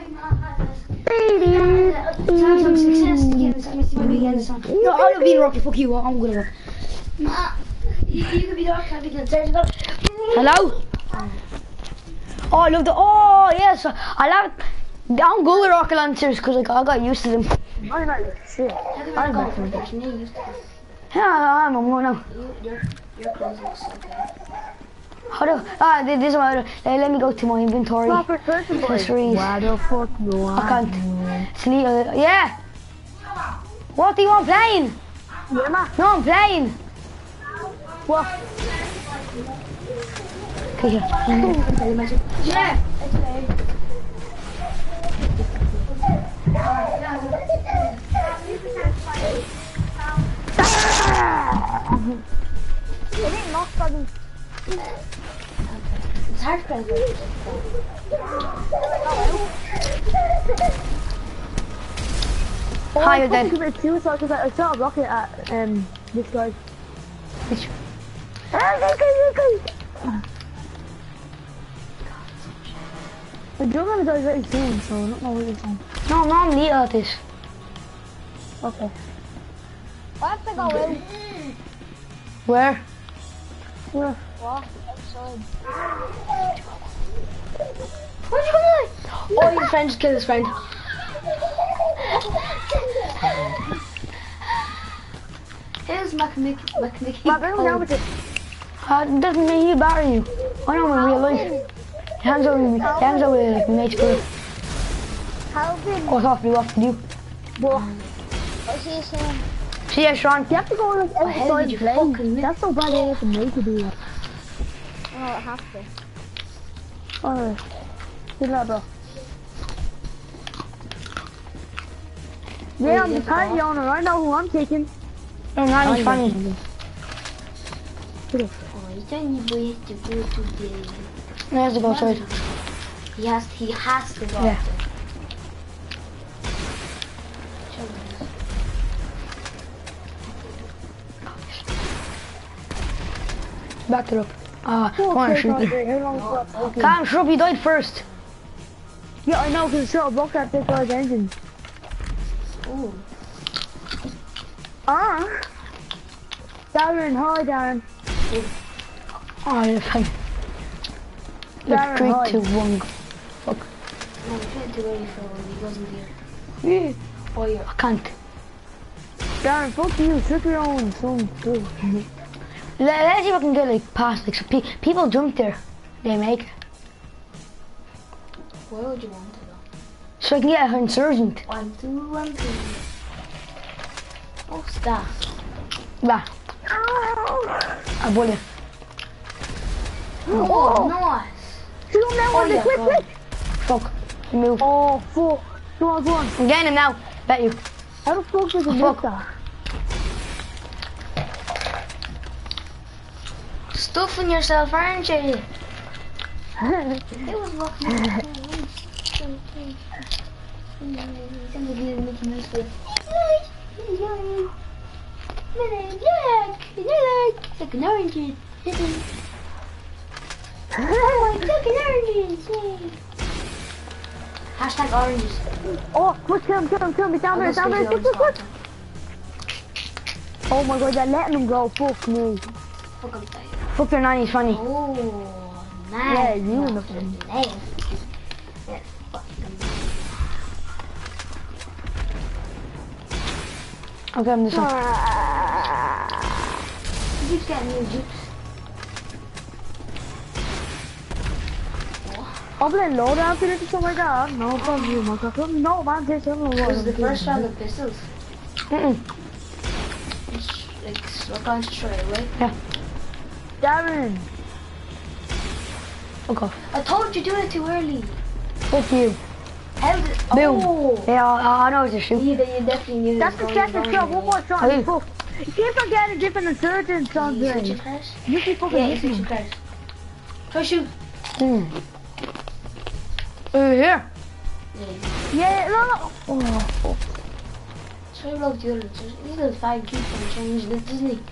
Samsung success again. Samsung maybe again this one. No, I'll be the rocket. Fuck you. I'm gonna work. Ma, you, you could be the rocket because there's a Hello? Oh, I love the... Oh, yes. I love it. I'm good with rocket launchers because I got, I got used to them. I'm not like shit. I'm not like that. Yeah, I'm, I'm going now. Your, your clothes look so good. How do... Ah, this is my... Uh, let me go to my inventory. Proper person, boy. Accessories. Why the fuck you want? I can't. Sleep. Uh, yeah. What do you want playing? Yeah, ma. No, I'm playing. What? Okay, here. Yeah. It ain't not funny. It's hard to play. Oh, Hi, I you're dead. fucking committed suicide because I, I shot a rocket at um this guy. Which- The drug gonna die very soon, so I don't know what you're saying. No, no, I'm neat at this. Okay. I have to go out. Where? Yeah. What? Outside. Where'd you go? Oh, your friend just killed his friend. Here's Mac Mickey. Mac Mickey. Ma, bring him down with it. Uh, doesn't mean he batter you. I know him in real life. Hands over me. Hands over like my mate's brother. Calvin. Oh, it's awfully what to do. What? What's he saying? See ya, Sean. You have to go like hell outside did you play. fucking miss? That's so bad they have to make you do that. Oh, I have to. Alright. Good luck, bro. Yeah, I'm the party owner. I know who I'm taking. No, not even funny. Oh, you don't need to hit the blue today. He has to go outside. He has, he has to go. Yeah. Back it up. Ah, come on, Shrupi. Okay. Come on, Shrupi died first. Yeah, I know, because it's shot a block at this guy's engine. Ooh. Ah. Darren, hi, Darren. Oh, you're fine. Darren, Three, hi. two, one. Fuck. No, we can't do any for when he wasn't here. Yeah. Oh, yeah. I can't. Darren, fuck you. Trick your own son, too. Let, let's see if I can get like past. Like, so pe people jump there. They make it. Where would you want to go? So I can get an insurgent. One, two, one, two. Oh, stop. Bah. A bullet. Oh, nice. See him now Oh, on the yeah, quick, go quick. Fuck. Move. Oh, fuck. Go on, go on. I'm getting him now. Bet you. How the fuck did you Fuck. miss that? Stuffing yourself, aren't you? It was walking around. Somebody did Mickey Mouse with. Look, look. Fucking oranges. Oh my fucking oranges. Yay. Hashtag oranges. Oh, quick, kill him, kill him, kill him. He's down there, down there. Quick, quick, quick. Oh my god, they're letting him go. Fuck me. Fuck him. Fuck your nanny's funny. Oh, nice. Yeah, you in the phone. Nice. Yeah, fuck him. I'll give him this one. He keeps getting new jukes. I'm playing loadout today or something like that. I don't know. Fuck you, motherfucker. No, man, this is not This is the first round of pistols. Mm-mm. It's like, we're going straight away. Yeah. Darren. Fuck off. I told you do it too early. Fuck you. How did... Boom. Oh. Yeah, I, I know it's a shoot. You, you definitely knew That's the second shot. One more shot. Hey. Fuck. You keep on getting different insurgents on You there. switching cars? You keep fucking Yeah, you hitting switching me. cars. Try shoot. Mm. Over here. Yeah. Yeah, no, no. Oh, fuck. Try load the other. These little fag keeps on changing it, doesn't he?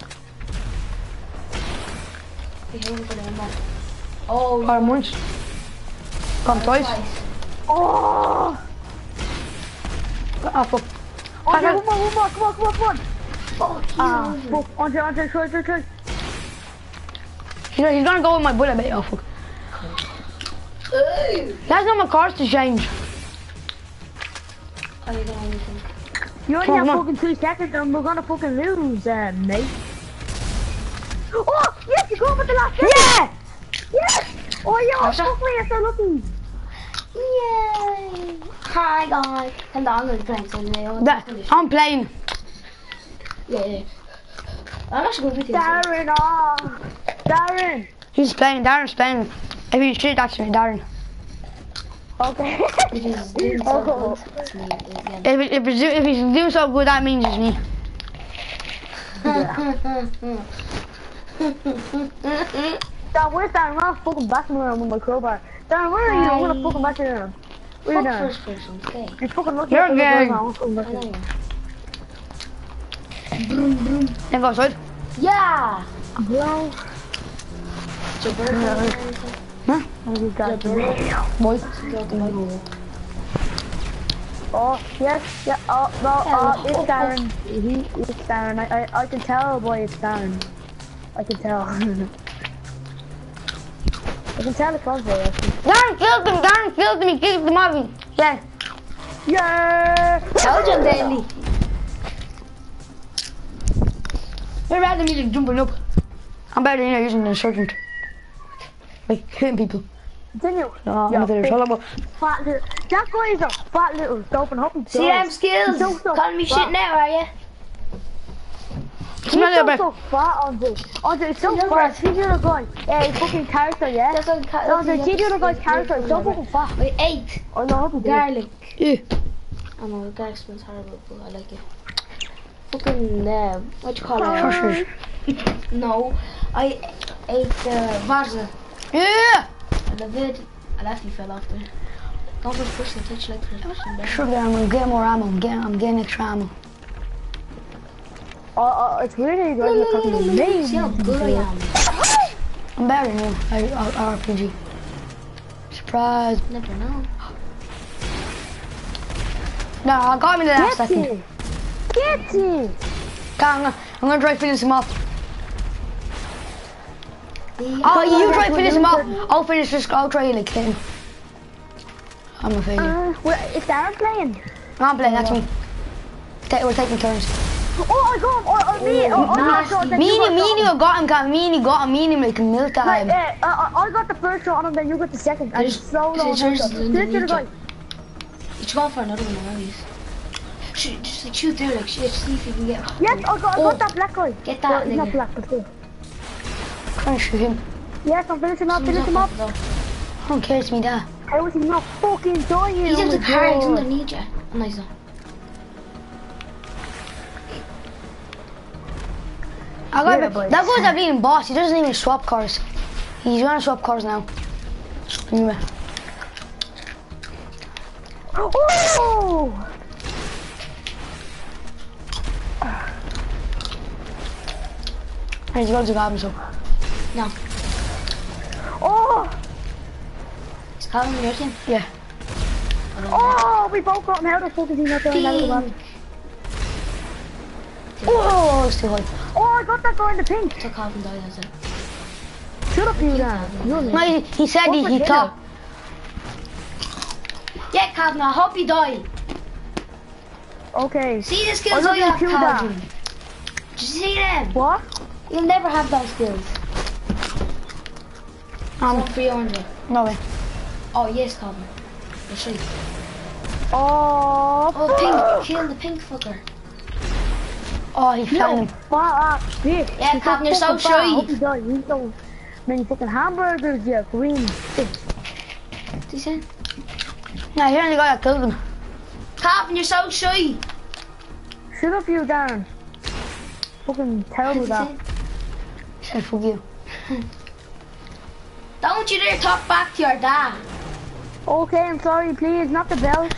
Hey, hold for them back. Oh, Got him once. Got him twice. Oh. Ah, fuck. Andre, one more, one more. Come on, come on, come on. Fuck you. Ah, fuck. Andre, Andre, try, try, try. He's, he's gonna go with my bullet, mate. Oh, fuck. That's not my cars to change. How you gonna anything? You only Come on, have come on. fucking two seconds and we're gonna fucking lose, uh, mate. Oh, yes, you go with the last second. Yeah! Yes! Oh, yeah, How's that? fuck me, you're so lucky. Yay! Hi guys. And I'm gonna play something now. That, I'm playing. Yeah, yeah. I'm actually gonna beat you. Darren, oh. Darren. He's playing. Darren's playing. If you shoot, that's me, Darren. Okay. It is doing so Oh. good. It's me again. If, it, if, it's, do- if he's doing so good, that means it's me. Darren, where's Darren? I'm gonna fucking back him around with my crowbar. Darren, where are you? I'm gonna fucking back him. Where are you Fuck Darren? first person, okay. You're fucking lucky. You're I'm gonna gang. go now. I'm fucking back I him. know. Broom, broom. Then go outside. Yeah! Bro. It's your birthday or anything? Huh? You got Your birthday? Boys. Go to my goal. Oh, yes, yeah, oh, no, oh, Hello. it's Darren. He, it's Darren. I, I, I can tell, boy, it's Darren. I can tell. I can tell it's on boy, actually. Darren killed him. Darren killed him. He killed the mobby. Yeah. Yeah! Belgium daily. You're better than me like jumping up. I'm better than you using the insurgent. Like hitting people. Didn't you? No, I'm Yeah, not there. big Shut up. Fat little. That guy is a fat little dope and hope he See them skills? He's so Calling me fat. shit now, are you? He's Smell it, so, bro. so fat, Andre. Andre, it's so He's fat. over- See the other guy? Yeah, he's fucking character, yeah? That's what ca- Andre, that's see the other what- guy's character? He's so fucking fat. Wait, eight. Oh, no, I hope he did. Garlic. Yeah. I know, garlic smells horrible, but I like it. Fucking, uh, what you call it? Crushers. No, I ate the Varza. Yeah. And the vid, I left he fell off there. Don't just push the touch like first person there. Sure, I'm gonna get more ammo. I'm getting, I'm getting extra ammo. Oh, oh, it's weird that you guys are fucking amazing. See how good I am. I'm better than you. I, I, R P G. Surprise. Never know. No, I got him in the last Get second. it! Get it! Okay, I'm gonna, I'm gonna try to finish him off. The- Oh, you yeah, try to yeah, finish yeah, him off. yeah. I'll finish this. I'll try to like hit him. I'm a failure. Uh, wait, is Darren playing? I'm playing. That's me. Ta- We're taking turns. Oh, I got him! Oh, oh, me! Oh, oh, nasty. no, then Me you and got me and got him. Got me and he got him. Me and him like a milk Right, time. uh, uh, I got the first shot on him, then you got the second. And There's- it's so there's long. yours This underneath is the guy. you. It's going for another one of these. Shoot, just like shoot there, like shit, see if you can get. Yes, I got, I Oh. got that black guy. Get that Well, he's not nigga. black, but still. Trying to shoot him. Yes, I'm finishing up, finish him up. I don't care. It's me that. How is he not fucking dying? He's Oh in the my car, he's God. underneath you. Oh, nice one. I got Yeah, him. boy. That guy's a being boss. He doesn't even swap cars. He's gonna swap cars now. Anyway. Oh! I need to go to Calvin, so. No. Oh! Is Calvin on your team? Yeah. Oh, we both got him. How the fuck is he not doing that one? Oh, it's too high. Oh, I got that guy in the pink. So Calvin died, has it? Shut up, you there. No, he, he said he, he thought. Yeah, Calvin, I hope you die. Okay. See the I skills love I have, you, that. Calvin. Did you see them? What? You'll never have those skills. Um, So three hundred. no way. Oh, yes, Calvin. I'll show you. Oh, Oh, pink. Kill the pink fucker. Oh, he found him. fuck. Bitch. Yeah, He's Calvin, you're so fucking fat. I shy. hope he dies. He's so many fucking hamburgers, yeah, green. What you saying? No, he only got that killed him. Calvin, you're so shy. Shut up, you, Darren. Fucking terrible What that. you He said, fuck you. Don't you dare talk back to your dad. Okay, I'm sorry, please, not the bell.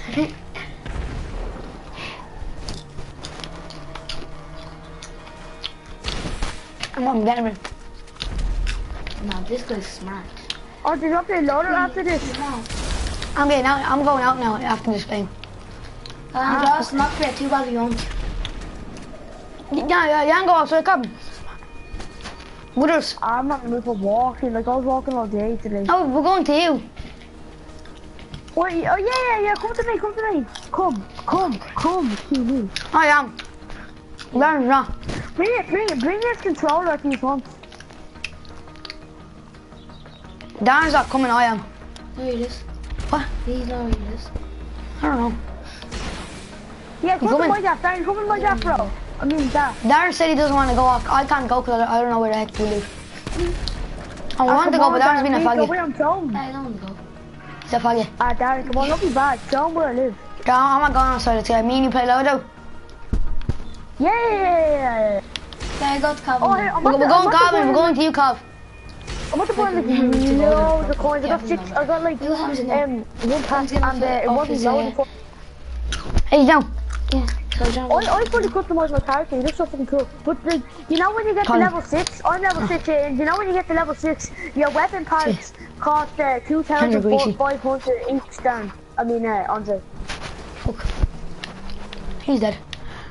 I'm on getting him. No, this guy's smart. Oh, did you have to load it after this? I'm getting out. I'm going out now after this game. Um, just not fair, too bad we won't. Yeah, yeah, yeah, I'm going outside, come. With us. I'm not in the mood for walking, like I was walking all day today. No, we're going to you. Wait, oh yeah, yeah, yeah, come to me, come to me. Come, come, come to me. I am. Learn now. Bring it, bring it, bring this controller if you want. Darren's not coming, I am. No, he is. What? He's not where he is. I don't know. Yeah, come to coming? my dad, Darren, come to my dad, bro. I mean, dad. Darren said he doesn't want to go. I can't go because I don't know where the heck we live. I want to go, but Darren's been a faggot. Where I'm from. I don't want to go. He's a faggot. Ah, Darren, come on, don't be bad. Show him where I live. Yeah, I'm not going outside it today. Me and you play Lodo. Yeah, yeah, yeah, yeah. Yeah, I got to Calvin. Oh, hey, I'm We're, about we're to- I'm going about to Calvin. We're go going to you, Calv. I'm about to find like loads of coins. I got six, I got like Who has it now? um one pack Who's gonna and uh, fit it off wasn't his, loaded uh, for. Hey, down. Yeah, so John. I, I fully customized my character, it looks so fucking cool. But like, you know when you get to Colin. level six, I'm level six, uh, and you know when you get to level six, your weapon parts cost uh, two thousand five hundred each stand. I mean, uh, Andre. Fuck. He's dead.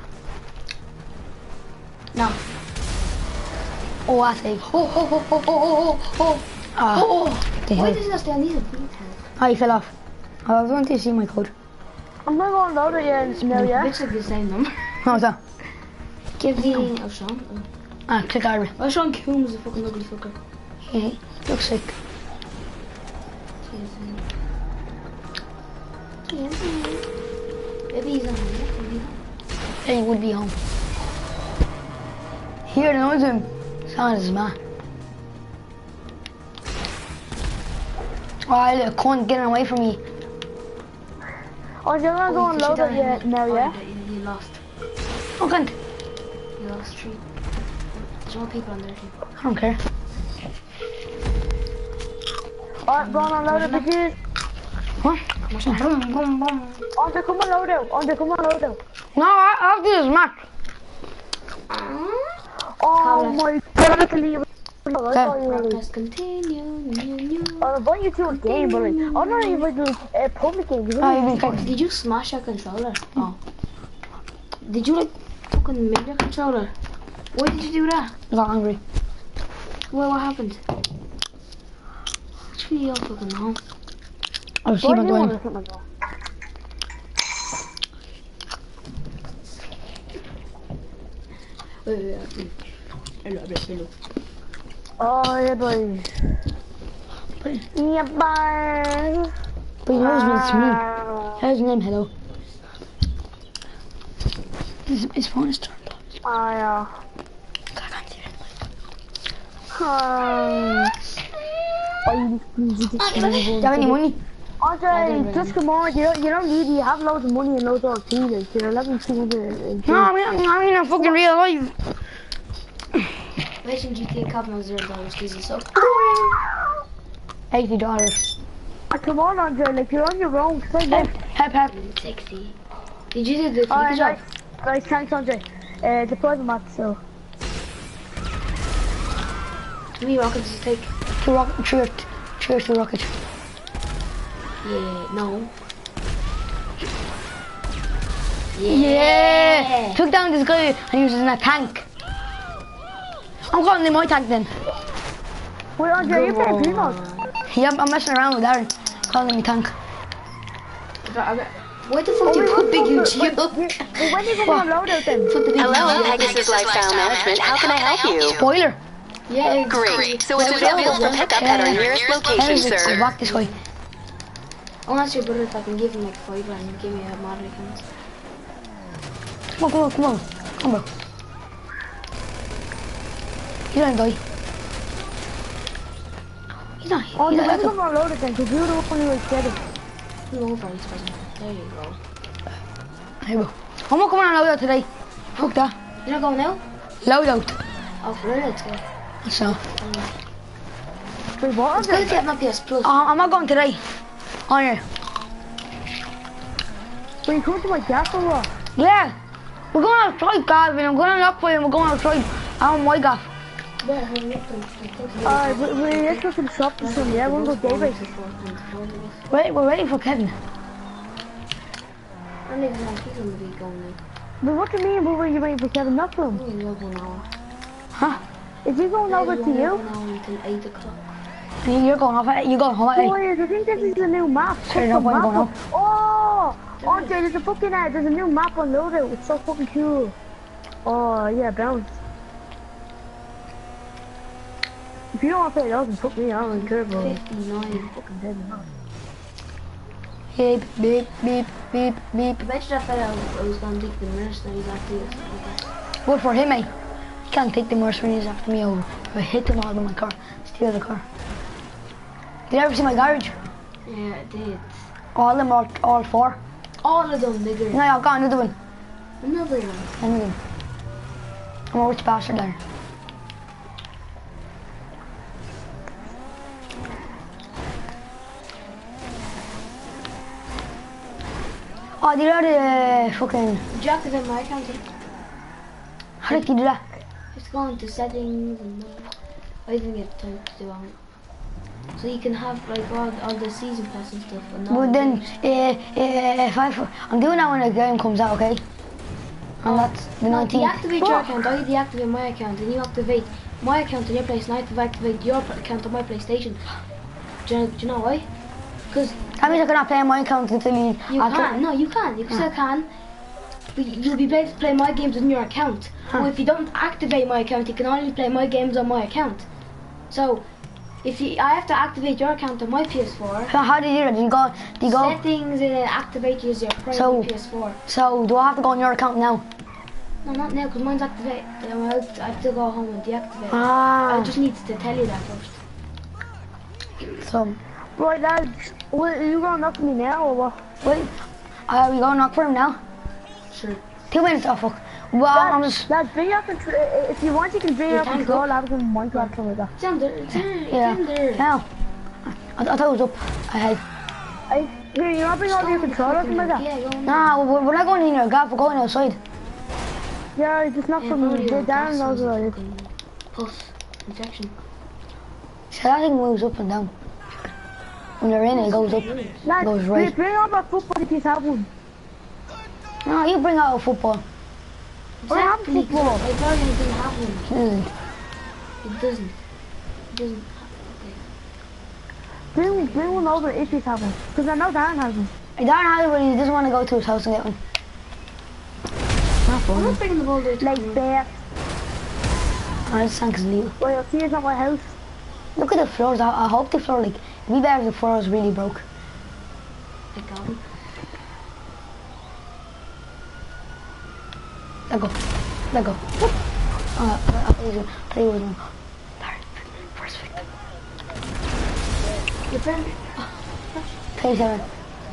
No. Oh, I say. Oh, oh, oh, oh, oh, oh, oh, Ah, oh. the Why hell. does it stay on these? Oh, he fell off. I was wanting to see my code. I'm not gonna load it yet, no, yeah? Looks like the same number. What was that? Give the. Oh, Sean. Oh. Ah, click out of it. Oh, Sean Coombs is a fucking ugly fucker. He looks sick. Maybe he's on home. Maybe he's on. He would be home. Here knows him. Sound is man. Oh, I little cunt getting away from me. Oh, you're not Oh, gonna did you load die? it yet, no, Oh, yeah? You, you lost. Oh, cunt. You lost three. There's more people on their team. I don't care. Alright, go on, load it, bitches. What? Andre, come on, load it. Andre, come on, load it. No, I, I'll do this match. Oh my god, I can leave. I thought you were like, Press continue. New, new. I invite you to a game, but like, I'm not even like a public game. You Oh, really you've been kicked. Did you smash your controller? Oh. Did you like fucking make your controller? Why did you do that? I got angry. Well, what happened? It's really all fucking home. I was Why sleeping do you on want the to sit like that? Wait, wait, wait. Hello, hello. Oh, yeah, boy. Yeah, bye. But you know his name's me. How's his name? Hello. His, his phone is turned off. Oh, yeah. I can't see it. Um, oh, you, you, Do you have any money? Andre, just come on. You don't, you don't need. You have loads of money and loads of tea. Like, you're eleven two hundred. No, I mean, I mean, in fucking real life. Imagine G T A Cup on zero dollars because you suck. Eighty dollars. Oh, come on, Andre. Like, you're on your own. Cause I Hep, left. hep, hep. Sexy. Did you do the Alright, job? guys. Guys, thanks, Andre. Uh, the private match, so. How many rockets does it take? Two rocket, three or, three or two rockets. Yeah, no. Yeah! Took down this guy and uses a tank. I'm calling him my tank then. Wait, Andre, you playing Primoz? Yeah, I'm messing around with Aaron. Calling him my tank. What the fuck do you put Big Huge Hulk? Well, when you go on loadout then? Hello, Pegasus Lifestyle Management. How can I help you? Spoiler. Yeah, Great. So it's available for pickup at our nearest location, sir. Back this way. I'll ask your brother if I can give him like five grand and give me a mod account. Come on, come on, come on. Come on, bro. You don't die. He's not. Oh, He's when not. you go on loadout then, because you're the one who was scared. No, for each person. There you go. Hey, bro. I'm not coming on loadout today. Fuck that. You're not going now? Loadout. Oh, for real? Let's go. So. Wait, what It's is good it? to have my P S Plus. Uh, I'm not going today. On here. Wait, you come to my gas or what? Yeah. We're going outside, Gavin. I'm going on Lockwood and we're going outside. I'm on my gaff. Alright, we, we, let's go to the shop or something, yeah? We'll go daybreak. Wait, we're waiting for Kevin. I don't even know if he's gonna be going now. But what do you mean, what were you waiting for Kevin not for him? Only love one hour. Huh? Is he going over to you? One hour until eight o'clock. You- You're going off at You're going home at eight. Boys, I think this is the new map. Sorry, What's no the point map going on- Oh! Andre, there's a fucking, uh, there's a new map on loadout. It's so fucking cool. Oh, yeah, bounce. If you don't want to play those, then put me on, I don't care about it. fifty-nine. Fucking dead now. Beep, beep, beep, beep, beep. I bet you that fella I was gonna take the nurse and he's after you. Good for him, mate. He can't take the mercenaries after me over. I hit them all with my car. Steal the car. Did you ever see my garage? Yeah, I did. All of them, all, all four. All of them bigger. No, I've got another one. Another one. Another one. I'm a rich bastard there. Oh, did you know the uh, fucking... Did you activate my account? You How did you do that? have to go into settings and I didn't get time to do it. So you can have like all, all the season pass and stuff. And all But the then, things. uh, uh, if I... I'm doing that when the game comes out, okay? And that's the No, nineteenth. deactivate your account, I deactivate my account, and you activate my account on your place, and I have to activate your pl- account on my PlayStation. Do you know, do you know why? Because That means I cannot play on my account until you... you I can, no, you can, you still can. But you'll be able to play my games on your account. Huh. But if you don't activate my account, you can only play my games on my account. So, if you, I have to activate your account on my P S four. So how do you do that? Do you go... Do you go... Settings and then activate use your private So- P S four. So, do I have to go on your account now? No, not now, because mine's activated. Um, I have to- I have to go home and deactivate. Ah. I just need to tell you that first. So... Right, lads, what, are you gonna knock me now or what? Wait. Are we going to knock for him now? Sure. Two minutes, oh fuck. Well, I'm Lads, just... lads, bring your control. If you want, you can bring your can control. go. I have some Minecraft something like that. It's under, it's under, it's Yeah. under. Now. I, I thought it was up. I had... Hey, here, you want to bring all your control or something like that? Yeah, go on. Nah, we're, we're not going in your gap. We're going outside. Yeah, it's just not for me. They're down those are Pulse. Injection. So that thing moves up and down. When you're in it, it goes up. Lads, Goes bring, right. bring all my football if you have one. No, you bring out a football. I have Exactly. football. My Guardian didn't have one. It isn't. It doesn't. It doesn't. Bring, bring one over if you have one. Because I know Darren has one. Darren has it, but he doesn't want to go to his house and get one. Not I'm for not bringing the ball there. Like bear. I just think it's legal. Well, you'll see it's not my house. Look at the floors. I, I hope the floor, like, it'd be better if the floor was really broke. I got him. Let go. Let go. Whoop. Uh, I thought you thought you was one. Darren, first victim. Your friend. twenty-seven.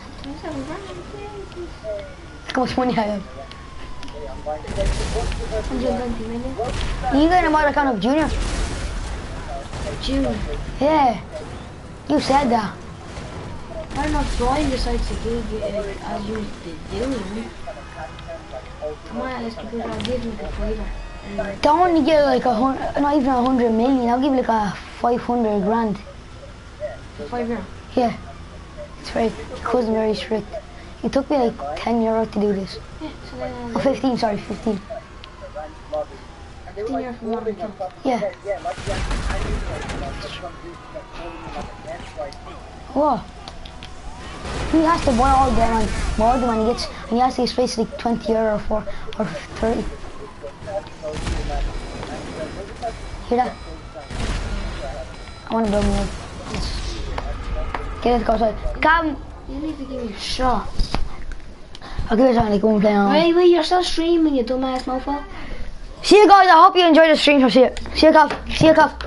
Look how much money I have. one hundred twenty million. You got a model account of Junior? June. Yeah. You said that. I'm not trying decides to do it as you did doing. Come on, let's keep it. I'll give him the flavor. Don't only get like a hundred, not even a hundred million. I'll give you like a five hundred grand. Five euro. Yeah, it's very. Cousin very strict. It took me like ten euro to do this. Yeah, so then. Oh, fifteen. Sorry, fifteen. fifteen euro from one account. Yeah. What? He has to buy all them and buy all them and he gets and he has to space like twenty euro for or thirty. Hear that? I wanna blow me up. Okay, let's go outside. Come! You need to give me a shot. I'll give it time to go and play on. Wait, wait, you're still streaming, you dumbass mofo. See you guys, I hope you enjoyed the stream, so see you. See you, Kav. See you, Kav.